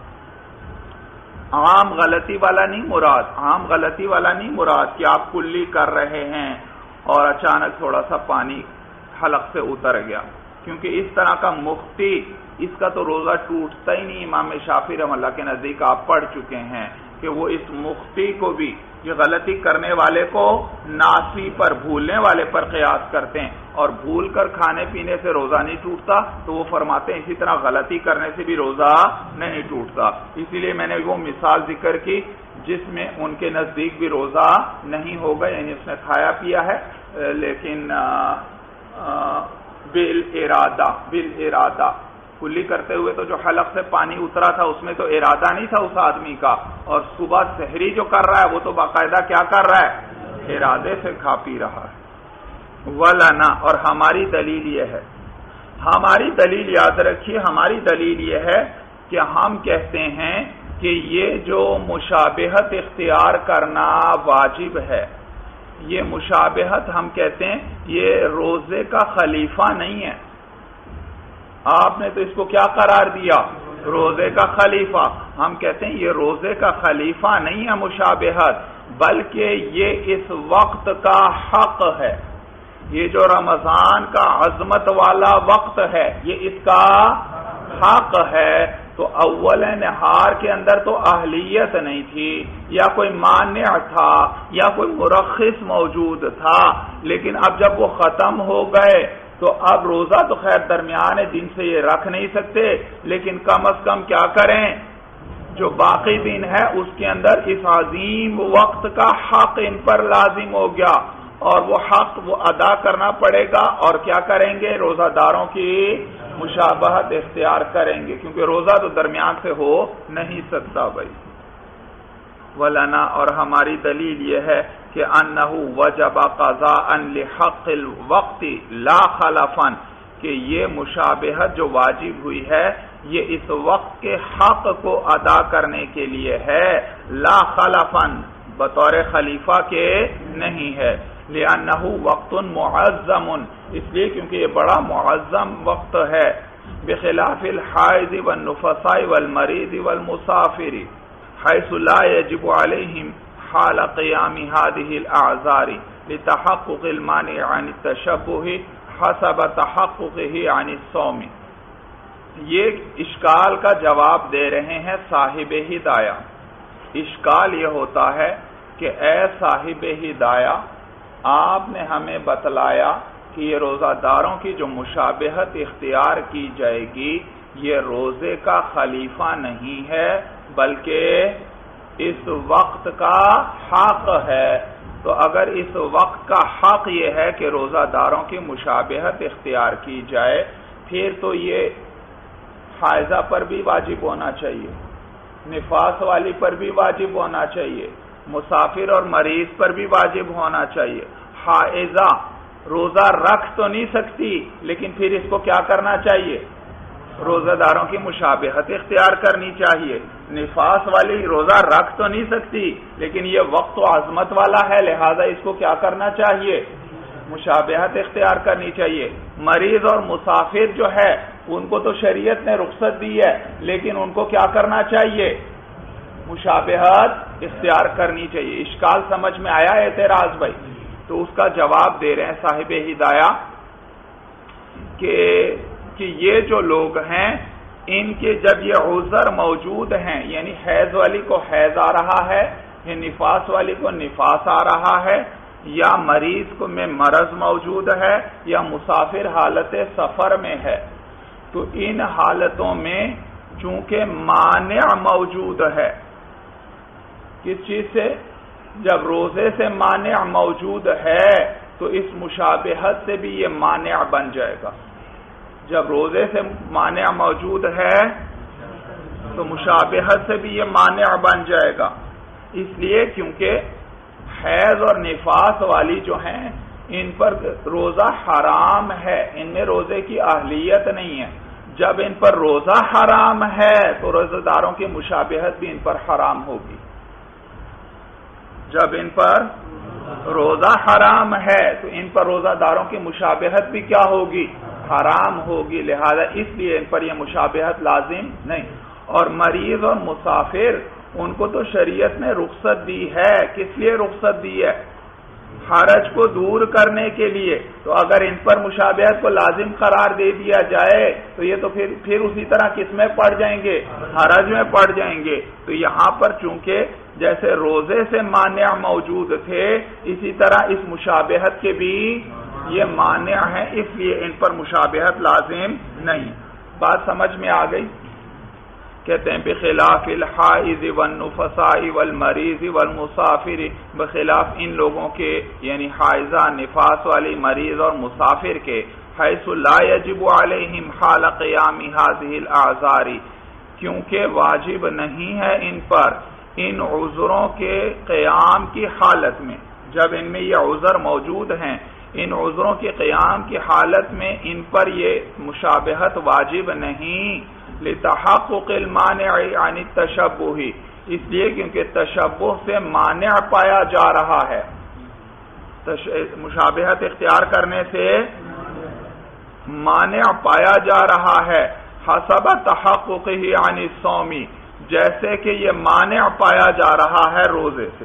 عام غلطی والا نہیں مراد، عام غلطی والا نہیں مراد کہ آپ کلی کر رہے ہیں اور اچانک تھوڑا سا پانی حلق سے اتر گیا، کیونکہ اس طرح کا مخطی اس کا تو روزہ ٹوٹتا ہی نہیں. امام شافعی رحمۃ اللہ کے نزدیک آپ پڑھ چکے ہیں کہ وہ اس مخطی کو بھی، یہ غلطی کرنے والے کو ناسی پر، بھولنے والے پر قیاس کرتے ہیں، اور بھول کر کھانے پینے سے روزہ نہیں ٹوٹتا، تو وہ فرماتے ہیں اسی طرح غلطی کرنے سے بھی روزہ نہیں ٹوٹتا. اسی لیے میں نے وہ مثال ذکر کی جس میں ان کے نزدیک بھی روزہ نہیں ہوگا، یعنی اس نے کھایا پیا ہے لیکن بالارادہ بالارادہ کلی کرتے ہوئے تو جو حلق سے پانی اترا تھا اس میں تو ارادہ نہیں تھا اس آدمی کا، اور صبح سحری جو کر رہا ہے وہ تو باقاعدہ کیا کر رہا ہے؟ ارادے سے کھا پی رہا ہے. ولنا، اور ہماری دلیل یہ ہے، ہماری دلیل یاد رکھیے، ہماری دلیل یہ ہے کہ ہم کہتے ہیں کہ یہ جو مشابہت اختیار کرنا واجب ہے، یہ مشابہت ہم کہتے ہیں یہ روزے کا خلیفہ نہیں ہے. آپ نے تو اس کو کیا قرار دیا؟ روزے کا خلیفہ. ہم کہتے ہیں یہ روزے کا خلیفہ نہیں ہے مشابہت، بلکہ یہ اس وقت کا حق ہے. یہ جو رمضان کا عظمت والا وقت ہے یہ اس کا حق ہے. تو اول نہار کے اندر تو اہلیت نہیں تھی، یا کوئی مانع تھا، یا کوئی مرخص موجود تھا، لیکن اب جب وہ ختم ہو گئے تو اب روزہ تو خیر درمیان دن سے یہ رکھ نہیں سکتے، لیکن کم از کم کیا کریں؟ جو باقی دن ہے اس کے اندر اس عظیم وقت کا حق ان پر لازم ہو گیا، اور وہ حق وہ ادا کرنا پڑے گا. اور کیا کریں گے؟ روزہ داروں کی مشابہت اختیار کریں گے، کیونکہ روزہ تو درمیان سے ہو نہیں سکتا بھائی. ولنا، اور ہماری دلیل یہ ہے کہ انہ وجب قضاء لحق الوقت لا خلفا، کہ یہ مشابہت جو واجب ہوئی ہے یہ اس وقت کے حق کو ادا کرنے کے لیے ہے، لا خلفا، بطور خلیفہ کے نہیں ہے. لأنہ وقت معظم، اس لیے کیونکہ یہ بڑا معظم وقت ہے. بخلاف الحائض والنفساء والمریض والمسافر حيث لا يجب عليهم حال قيام هذه الأعذار لتحقق المانع عن التشبه حسب تحققه عن الصوم. یہ اشکال کا جواب دے رہے ہیں صاحب ہدایہ. اشکال یہ ہوتا ہے کہ اے صاحب ہدایہ، آپ نے ہمیں بتلایا کہ یہ روزہ داروں کی جو مشابہت اختیار کی جائے گی یہ روزے کا خلیفہ نہیں ہے بلکہ اس وقت کا حق ہے. تو اگر اس وقت کا حق یہ ہے کہ روزہ داروں کی مشابہت اختیار کی جائے، پھر تو یہ حائضہ پر بھی واجب ہونا چاہیے، نفاس والی پر بھی واجب ہونا چاہیے، مسافر اور مریض پر بھی واجب ہونا چاہیے. حائضہ روزہ رکھ تو نہیں سکتی، لیکن پھر اس کو کیا کرنا چاہیے؟ روزہ داروں کی مشابہت اختیار کرنی چاہیے. نفاس والی روزہ رکھ تو نہیں سکتی، لیکن یہ وقت و عظمت والا ہے، لہذا اس کو کیا کرنا چاہیے؟ مشابہت اختیار کرنی چاہیے. مریض اور مسافر جو ہے ان کو تو شریعت نے رخصت دی ہے، لیکن ان کو کیا کرنا چاہیے؟ مشابہت اختیار کرنی چاہیے. اشکال سمجھ میں آیا اعتراض بھائی؟ تو اس کا جواب دے رہے ہیں صاحب ہدایہ کہ کیونکہ یہ جو لوگ ہیں ان کے جب یہ عذر موجود ہیں، یعنی حیض والی کو حیض آ رہا ہے، یا نفاس والی کو نفاس آ رہا ہے، یا مریض کو میں مرض موجود ہے، یا مسافر حالت سفر میں ہے، تو ان حالتوں میں چونکہ مانع موجود ہے، کس چیز سے؟ جب روزے سے مانع موجود ہے تو اس مشابہت سے بھی یہ مانع بن جائے گا۔ جب روزے سے مانع موجود ہے تو مشابہت سے بھی یہ مانع بن جائے گا، اس لیے کیونکہ حیض اور نفاس والی جو ہیں ان پر روزہ حرام ہے، ان میں روزے کی اہلیت نہیں ہے۔ جب ان پر روزہ حرام ہے تو روزہ داروں کی مشابہت بھی ان پر حرام ہوگی۔ جب ان پر روزہ حرام ہے تو ان پر روزہ داروں کی مشابہت بھی کیا ہوگی؟ حرام ہوگی، لہذا اس لیے ان پر یہ مشابہت لازم نہیں۔ اور مریض اور مسافر ان کو تو شریعت نے رخصت دی ہے، کس لیے رخصت دی ہے؟ حرج کو دور کرنے کے لیے۔ تو اگر ان پر مشابہت کو لازم قرار دے دیا جائے تو یہ تو پھر پھر اسی طرح کس میں پڑ جائیں گے؟ حرج میں پڑ جائیں گے۔ تو یہاں پر چونکہ جیسے روزے سے مانع موجود تھے اسی طرح اس مشابہت کے بھی یہ مانع ہیں، اس لیے ان پر مشابہت لازم نہیں۔ بات سمجھ میں آ گئی؟ کہتے ہیں بخلاف الحائض والنفساء والمریض والمسافر، بخلاف ان لوگوں کے یعنی حائضہ، نفاس والی، مریض اور مسافر کے، حیث لا یجب علیہم حال قیام هذه الاعذار، کیونکہ واجب نہیں ہے ان پر ان عذروں کے قیام کی حالت میں، جب ان میں یہ عذر موجود ہیں ان عذروں کے قیام کی حالت میں ان پر یہ مشابہت واجب نہیں، لتحقق المانع عن التشبہ، اس لیے کیونکہ تشبہ سے مانع پایا جا رہا ہے، مشابہت اختیار کرنے سے مانع پایا جا رہا ہے، حسب تحققہ عن الصوم، جیسے کہ یہ مانع پایا جا رہا ہے روزے سے،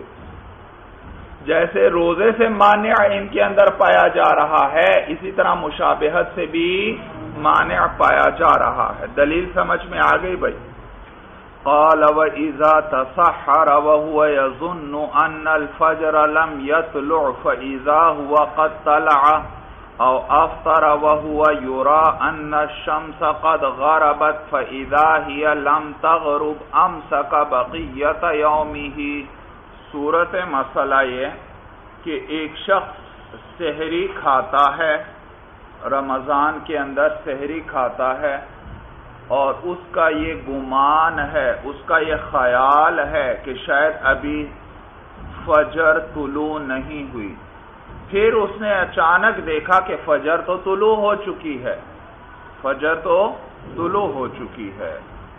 جیسے روزے سے مانع ان کے اندر پایا جا رہا ہے اسی طرح مشابہت سے بھی مانع پایا جا رہا ہے۔ دلیل سمجھ میں آ گئی بھائی؟ قال وَإِذَا تَسَحَّرَ وَهُوَ يَظُنُّ أَنَّ الْفَجْرَ لَمْ يَطْلُعْ فَإِذَا هُوَ قَدْ طَلَعَ أَوْ أَفْطَرَ وَهُوَ يُرَى أَنَّ الشَّمْسَ قَدْ غَرَبَتْ فَإِذَا هِيَ لَمْ تَغْرُبْ أَمْسَكَ بَقِيَّةَ يَوْمِهِ۔ صورت مسئلہ یہ کہ ایک شخص سحری کھاتا ہے، رمضان کے اندر سحری کھاتا ہے، اور اس کا یہ گمان ہے، اس کا یہ خیال ہے کہ شاید ابھی فجر طلوع نہیں ہوئی، پھر اس نے اچانک دیکھا کہ فجر تو طلوع ہو چکی ہے، فجر تو طلوع ہو چکی ہے،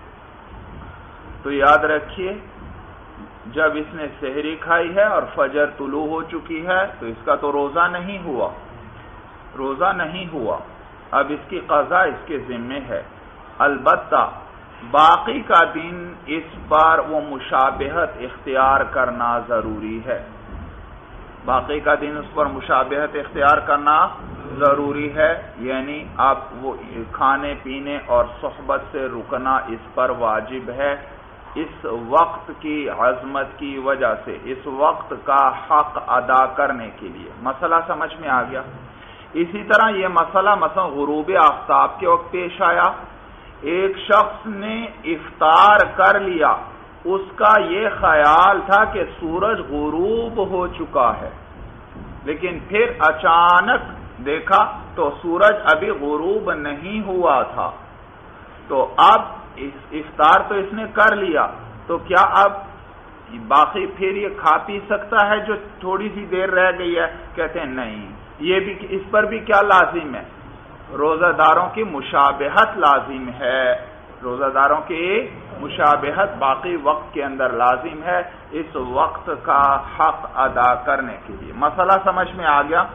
تو یاد رکھیے جب اس نے سحری کھائی ہے اور فجر طلوع ہو چکی ہے تو اس کا تو روزہ نہیں ہوا، روزہ نہیں ہوا، اب اس کی قضا اس کے ذمے ہے، البتہ باقی کا دن اس پر وہ مشابہت اختیار کرنا ضروری ہے، باقی کا دن اس پر مشابہت اختیار کرنا ضروری ہے، یعنی آپ وہ کھانے پینے اور صحبت سے رکنا اس پر واجب ہے، اس وقت کی عظمت کی وجہ سے، اس وقت کا حق ادا کرنے کے لیے۔ مسئلہ سمجھ میں آ گیا؟ اسی طرح یہ مسئلہ مثلا غروب آفتاب کے وقت پیش آیا، ایک شخص نے افطار کر لیا، اس کا یہ خیال تھا کہ سورج غروب ہو چکا ہے، لیکن پھر اچانک دیکھا تو سورج ابھی غروب نہیں ہوا تھا، تو اب افطار تو اس نے کر لیا، تو کیا اب باقی پھر یہ کھا پی سکتا ہے جو تھوڑی سی دیر رہ گئی ہے؟ کہتے ہیں نہیں، یہ بھی اس پر بھی کیا لازم ہے؟ روزہ داروں کی مشابہت لازم ہے، روزہ داروں کی مشابہت باقی وقت کے اندر لازم ہے اس وقت کا حق ادا کرنے کے لیے۔ مسئلہ سمجھ میں آ گیا؟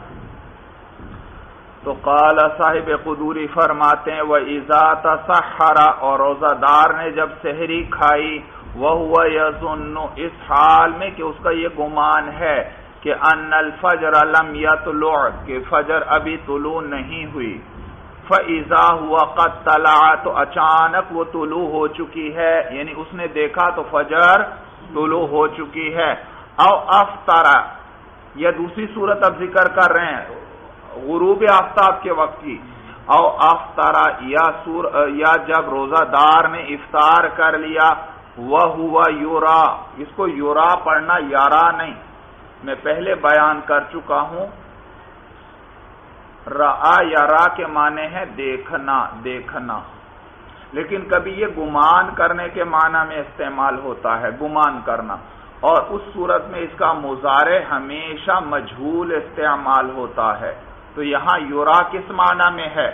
تو قال صاحب قدوری فرماتے ہیں وَإِذَا تَسَحَّرَ، اور روزہ دار نے جب سحری کھائی، وَهُوَ يَظُنُّ، اس حال میں کہ اس کا یہ گمان ہے کہ أَنَّ الْفَجْرَ لَمْ يَطْلُعْ، کہ فجر ابھی طلوع نہیں ہوئی، فَإِذَا هُوَ قَدْ طَلَعَ تو اچانک وہ طلوع ہو چکی ہے، یعنی اس نے دیکھا تو فجر طلوع ہو چکی ہے. او افطر، یا دوسری صورت اب ذکر کر رہے ہیں غروب آفتاب کے وقت کی. او افطر یا سور یا جب روزہ دار نے افطار کر لیا. وَهُوَ یُرَا، اس کو یورا پڑھنا یارا نہیں، میں پہلے بیان کر چکا ہوں. رآ یرا کے معنی ہے دیکھنا دیکھنا، لیکن کبھی یہ گمان کرنے کے معنی میں استعمال ہوتا ہے، گمان کرنا، اور اس صورت میں اس کا مضارع ہمیشہ مجہول استعمال ہوتا ہے. تو یہاں یورا کس معنی میں ہے؟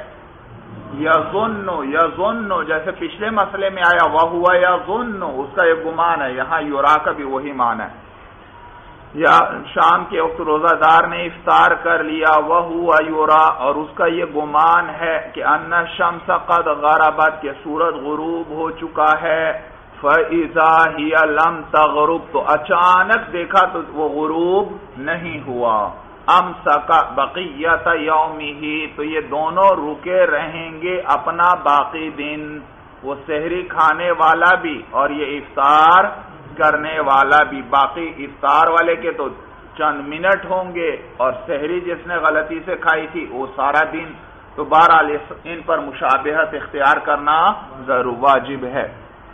یظن، یظن، جیسے پچھلے مسئلے میں آیا وَهُوَ یظن، اس کا یہ گمان ہے. یہاں یورا کا بھی وہی معنی ہے. یا شام کے وقت روزہ دار نے افطار کر لیا، وَهُوَ یورا، اور اس کا یہ گمان ہے کہ ان الشمس قد غربت، کہ سورج غروب ہو چکا ہے. فَإِذَا هِيَ لَمْ تَغْرُبْ، تو اچانک دیکھا تو وہ غروب نہیں ہوا. امسک بقیت یومہ، تو یہ دونوں رکے رہیں گے اپنا باقی دن، وہ سحری کھانے والا بھی اور یہ افطار کرنے والا بھی. باقی افطار والے کے تو چند منٹ ہوں گے، اور سحری جس نے غلطی سے کھائی تھی وہ سارا دن. تو بہرحال ان پر مشابہت اختیار کرنا ضرور واجب ہے.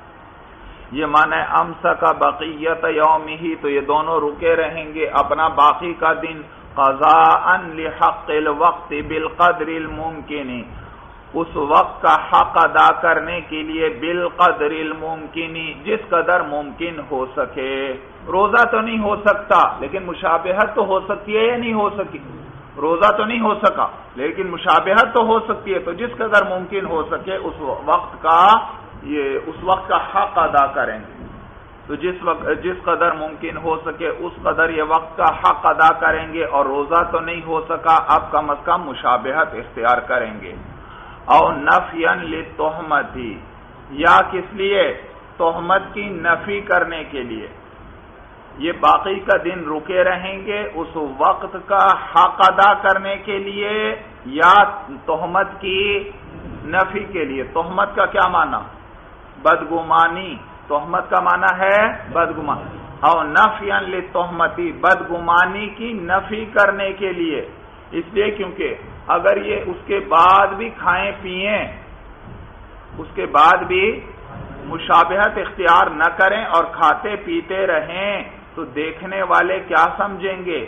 یہ معنی ہے امسک بقیت یومہ، تو یہ دونوں رکے رہیں گے اپنا باقی کا دن. قضاء لحق الوقت بالقدر الممکن، اس وقت کا حق ادا کرنے کے لیے بالقدر الممکن، جس قدر ممکن ہو سکے. روزہ تو نہیں ہو سکتا لیکن مشابہت تو ہو سکتی ہے یا نہیں ہو سکی؟ روزہ تو نہیں ہو سکا لیکن مشابہت تو ہو سکتی ہے. تو جس قدر ممکن ہو سکے اس وقت کا یہ اس وقت کا حق ادا کریں گے. تو جس وقت جس قدر ممکن ہو سکے اس قدر یہ وقت کا حق ادا کریں گے. اور روزہ تو نہیں ہو سکا، اب کم از کم مشابہت اختیار کریں گے. او نفیاً للتہمت، یا کس لیے؟ تہمت کی نفی کرنے کے لیے. یہ باقی کا دن رکے رہیں گے اس وقت کا حق ادا کرنے کے لیے یا تہمت کی نفی کے لیے. تہمت کا کیا معنی؟ بدگمانی. تہمت کا معنی ہے بدگمان. او نفیاً للتہمتی، بدگمانی کی نفی کرنے کے لیے. اس لیے کیونکہ اگر یہ اس کے بعد بھی کھائیں پئیں، اس کے بعد بھی مشابہت اختیار نہ کریں اور کھاتے پیتے رہیں تو دیکھنے والے کیا سمجھیں گے؟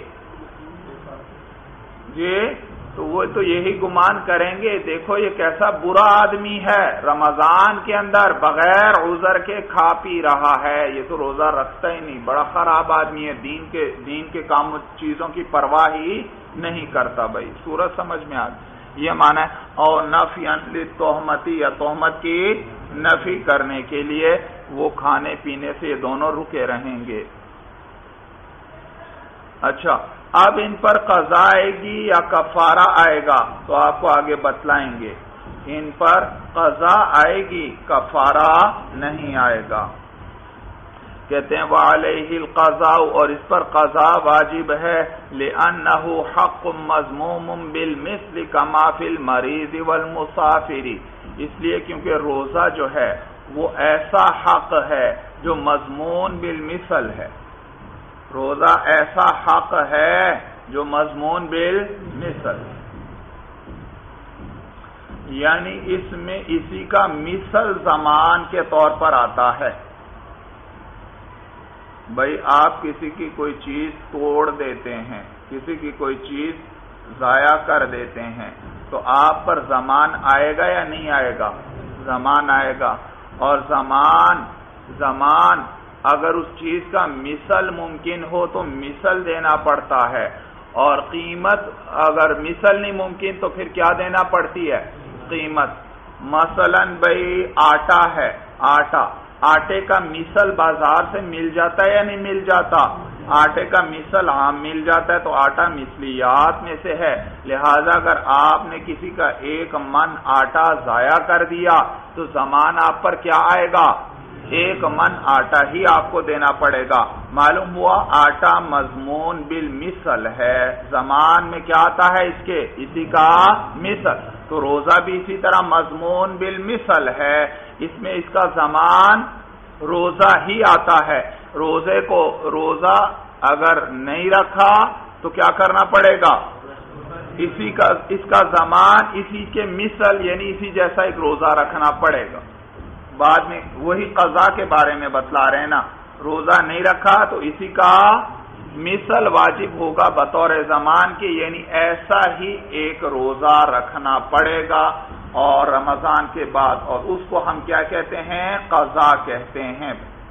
جی تو وہ تو یہی گمان کریں گے دیکھو یہ کیسا برا آدمی ہے، رمضان کے اندر بغیر عذر کے کھا پی رہا ہے، یہ تو روزہ رکھتا ہی نہیں، بڑا خراب آدمی ہے، دین کے دین کے کام چیزوں کی پرواہ ہی نہیں کرتا. بھائی سورج سمجھ میں آ یہ معنی ہے. اور نفی للتہمتی، یا تہمت کی نفی کرنے کے لیے وہ کھانے پینے سے یہ دونوں رکے رہیں گے. اچھا اب ان پر قضا آئے گی یا کفارہ آئے گا تو آپ کو آگے بتلائیں گے. ان پر قضا آئے گی، کفارہ نہیں آئے گا. کہتے ہیں وعلیہ القضاء، اور اس پر قضا واجب ہے. لأنه حق مذموم بالمثل كما في المریض والمسافر، اس لیے کیونکہ روزہ جو ہے وہ ایسا حق ہے جو مضمون بالمثل ہے. روزہ ایسا حق ہے جو مضمون بالمثل، یعنی اس میں اسی کا مثل زمان کے طور پر آتا ہے. بھائی آپ کسی کی کوئی چیز توڑ دیتے ہیں، کسی کی کوئی چیز ضائع کر دیتے ہیں تو آپ پر زمان آئے گا یا نہیں آئے گا؟ زمان آئے گا. اور زمان زمان اگر اس چیز کا مثل ممکن ہو تو مثل دینا پڑتا ہے، اور قیمت اگر مثل نہیں ممکن تو پھر کیا دینا پڑتی ہے؟ قیمت. مثلا بھائی آٹا ہے، آٹا آٹے کا مثل بازار سے مل جاتا ہے یا نہیں مل جاتا؟ آٹے کا مثل عام مل جاتا ہے تو آٹا مثلیات میں سے ہے. لہذا اگر آپ نے کسی کا ایک من آٹا ضائع کر دیا تو زمان آپ پر کیا آئے گا؟ ایک من آٹا ہی آپ کو دینا پڑے گا. معلوم ہوا آٹا مضمون بالمثل ہے، زمان میں کیا آتا ہے اس کے؟ اسی کا مثل. تو روزہ بھی اسی طرح مضمون بالمثل ہے، اس میں اس کا زمان روزہ ہی آتا ہے۔ روزے کو روزہ اگر نہیں رکھا تو کیا کرنا پڑے گا؟ اسی کا اس کا زمان اسی کے مثل یعنی اسی جیسا ایک روزہ رکھنا پڑے گا۔ بعد میں وہی قضا کے بارے میں بتلا رہے ہیں نا، روزہ نہیں رکھا تو اسی کا مثل واجب ہوگا بطور زمان کے، یعنی ایسا ہی ایک روزہ رکھنا پڑے گا اور رمضان کے بعد، اور اس کو ہم کیا کہتے ہیں؟ قضا کہتے ہیں۔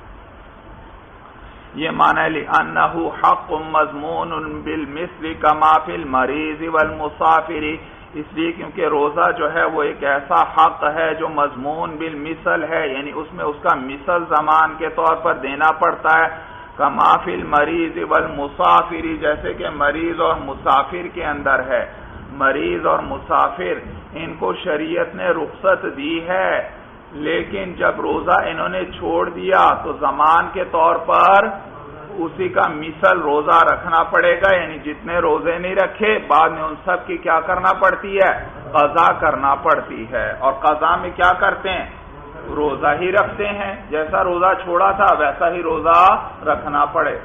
یہ معنی لِأَنَّهُ حَقٌّ مَضْمُونٌ بِالْمِثْلِ كَمَا فِي الْمَرِيضِ وَالْمُسَافِرِ، اس لیے کیونکہ روزہ جو ہے وہ ایک ایسا حق ہے جو مضمون بالمثل ہے، یعنی اس میں اس کا مثل زمان کے طور پر دینا پڑتا ہے۔ کما فی المریض والمسافر، جیسے کہ مریض اور مسافر کے اندر ہے۔ مریض اور مسافر ان کو شریعت نے رخصت دی ہے، لیکن جب روزہ انہوں نے چھوڑ دیا تو زمان کے طور پر اسی کا مثل روزہ رکھنا پڑے گا، یعنی جتنے روزے نہیں رکھے بعد میں ان سب کی کیا کرنا پڑتی ہے؟ قضا کرنا پڑتی ہے۔ اور قضا میں کیا کرتے ہیں؟ روزہ ہی رکھتے ہیں، جیسا روزہ چھوڑا تھا ویسا ہی روزہ رکھنا پڑے،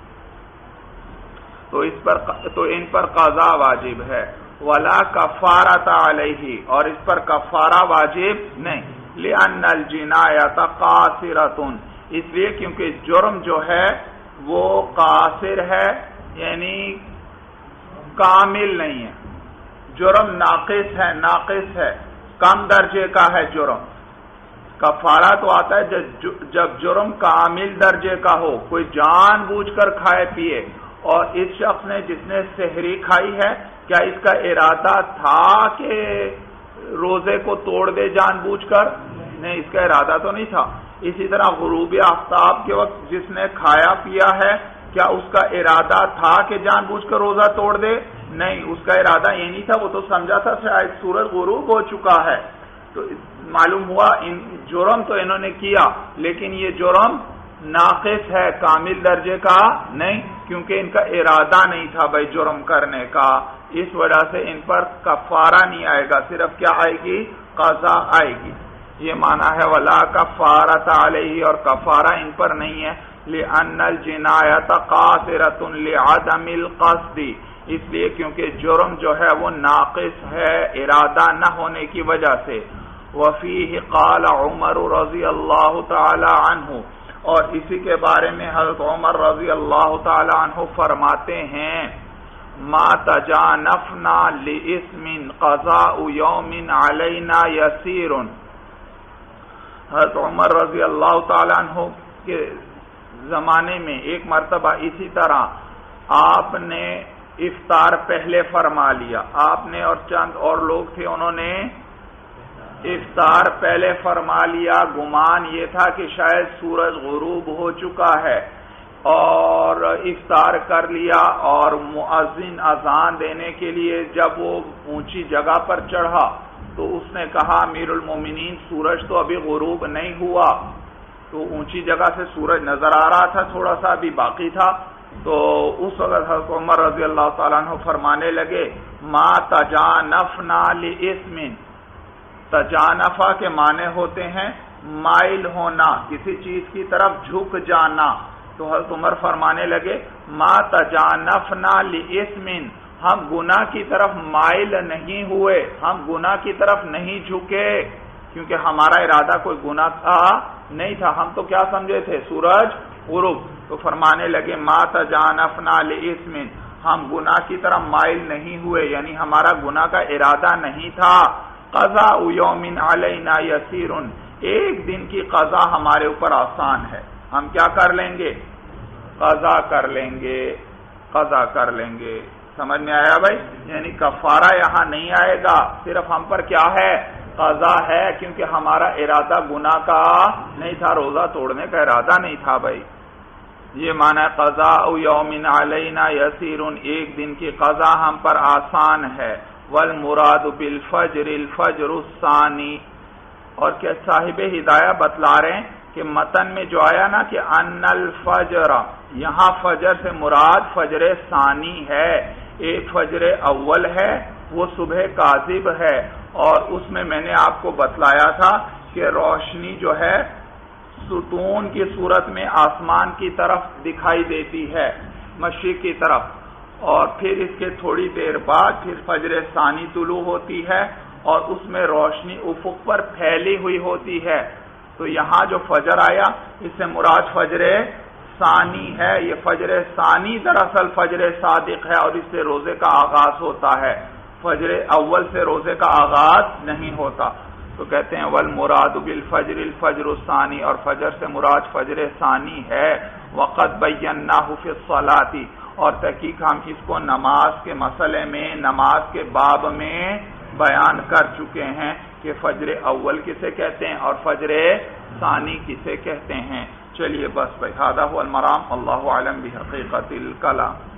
تو اس پر تو ان پر قضا واجب ہے۔ ولا کفارۃ علیہ، اور اس پر کفارہ واجب نہیں۔ لأن الجنایۃ قاصرۃ، اس لیے کیونکہ جرم جو ہے وہ قاصر ہے، یعنی کامل نہیں ہے، جرم ناقص ہے، ناقص ہے، کم درجے کا ہے جرم۔ کفارہ تو آتا ہے جب جرم کامل درجے کا ہو، کوئی جان بوجھ کر کھائے پیے، اور اس شخص نے جس نے سحری کھائی ہے کیا اس کا ارادہ تھا کہ روزے کو توڑ دے جان بوجھ کر؟ نہیں، اس کا ارادہ تو نہیں تھا۔ اسی طرح غروب آفتاب کے وقت جس نے کھایا پیا ہے کیا اس کا ارادہ تھا کہ جان بوجھ کر روزہ توڑ دے؟ نہیں، اس کا ارادہ یہ نہیں تھا، وہ تو سمجھا تھا شاید سورج غروب ہو چکا ہے، تو معلوم ہوا ان جرم تو انہوں نے کیا، لیکن یہ جرم ناقص ہے، کامل درجے کا نہیں، کیونکہ ان کا ارادہ نہیں تھا بھائی جرم کرنے کا، اس وجہ سے ان پر کفارہ نہیں آئے گا، صرف کیا آئے گی؟ قضا آئے گی۔ یہ معنی ہے ولا کفارۃ علیہ، اور کفارہ ان پر نہیں ہے۔ لأن الجنایۃ قاصرۃ لعدم القصد، اس لیے کیونکہ جرم جو ہے وہ ناقص ہے ارادہ نہ ہونے کی وجہ سے۔ وفیہ قال عمر رضی اللہ تعالی عنہ، اور اسی کے بارے میں حضرت عمر رضی اللہ تعالی عنہ فرماتے ہیں ما تجانفنا لاسم قضاء یوم علینا یسیر۔ حضرت عمر رضی اللہ تعالی عنہ کے زمانے میں ایک مرتبہ اسی طرح آپ نے افطار پہلے فرما لیا، آپ نے اور چند اور لوگ تھے انہوں نے افطار پہلے فرما لیا، گمان یہ تھا کہ شاید سورج غروب ہو چکا ہے، اور افطار کر لیا، اور مؤذن اذان دینے کے لیے جب وہ اونچی جگہ پر چڑھا تو اس نے کہا امیر المومنین سورج تو ابھی غروب نہیں ہوا، تو اونچی جگہ سے سورج نظر آ رہا تھا، تھوڑا سا ابھی باقی تھا، تو اس وقت حضرت عمر رضی اللہ تعالیٰ عنہ فرمانے لگے ما تجانفنا لاسم، تجانفہ کے معنی ہوتے ہیں مائل ہونا، کسی چیز کی طرف جھک جانا، تو حضرت عمر فرمانے لگے ما تجانفنا لاسم، ہم گناہ کی طرف مائل نہیں ہوئے، ہم گناہ کی طرف نہیں جھکے، کیونکہ ہمارا ارادہ کوئی گناہ کا نہیں تھا، ہم تو کیا سمجھے تھے؟ سورج غروب، تو فرمانے لگے ما تجانفنا لاسم، ہم گناہ کی طرف مائل نہیں ہوئے، یعنی ہمارا گناہ کا ارادہ نہیں تھا۔ قضاء یوم علینا یسیر، ایک دن کی قضا ہمارے اوپر آسان ہے، ہم کیا کر لیں گے؟ قضا کر لیں گے، قضا کر لیں گے۔ سمجھ میں آیا بھائی؟ یعنی کفارہ یہاں نہیں آئے گا، صرف ہم پر کیا ہے؟ قضا ہے، کیونکہ ہمارا ارادہ گناہ کا نہیں تھا، روزہ توڑنے کا ارادہ نہیں تھا بھائی۔ یہ معنی ہے قضاء یوم علینا یسیر، ایک دن کی قضا ہم پر آسان ہے۔ والمراد بالفجر الفجر الثانی، اور کیا صاحب ہدایہ بتلا رہے ہیں کہ متن میں جو آیا نا کہ ان الفجر، یہاں فجر سے مراد فجر ثانی ہے، ایک فجر اول ہے وہ صبح کاذب ہے، اور اس میں میں نے آپ کو بتلایا تھا کہ روشنی جو ہے ستون کی صورت میں آسمان کی طرف دکھائی دیتی ہے، مشرق کی طرف، اور پھر اس کے تھوڑی دیر بعد پھر فجر ثانی طلوع ہوتی ہے اور اس میں روشنی افق پر پھیلی ہوئی ہوتی ہے۔ تو یہاں جو فجر آیا اس سے مراد فجر ثانی ہے۔ یہ فجر ثانی دراصل فجر صادق ہے اور اس سے روزے کا آغاز ہوتا ہے، فجر اول سے روزے کا آغاز نہیں ہوتا۔ تو کہتے ہیں والمراد بالفجر الفجر الثانی، اور فجر سے مراد فجر ثانی ہے۔ وقد بیناہ فی الصلاۃ، اور تحقیق ہم اس کو نماز کے مسئلے میں، نماز کے باب میں بیان کر چکے ہیں کہ فجر اول کسے کہتے ہیں اور فجر ثانی کسے کہتے ہیں۔ چلیے بس بھائی، ھذا ھو المرام، اللہ اعلم بحقیقت الکلام۔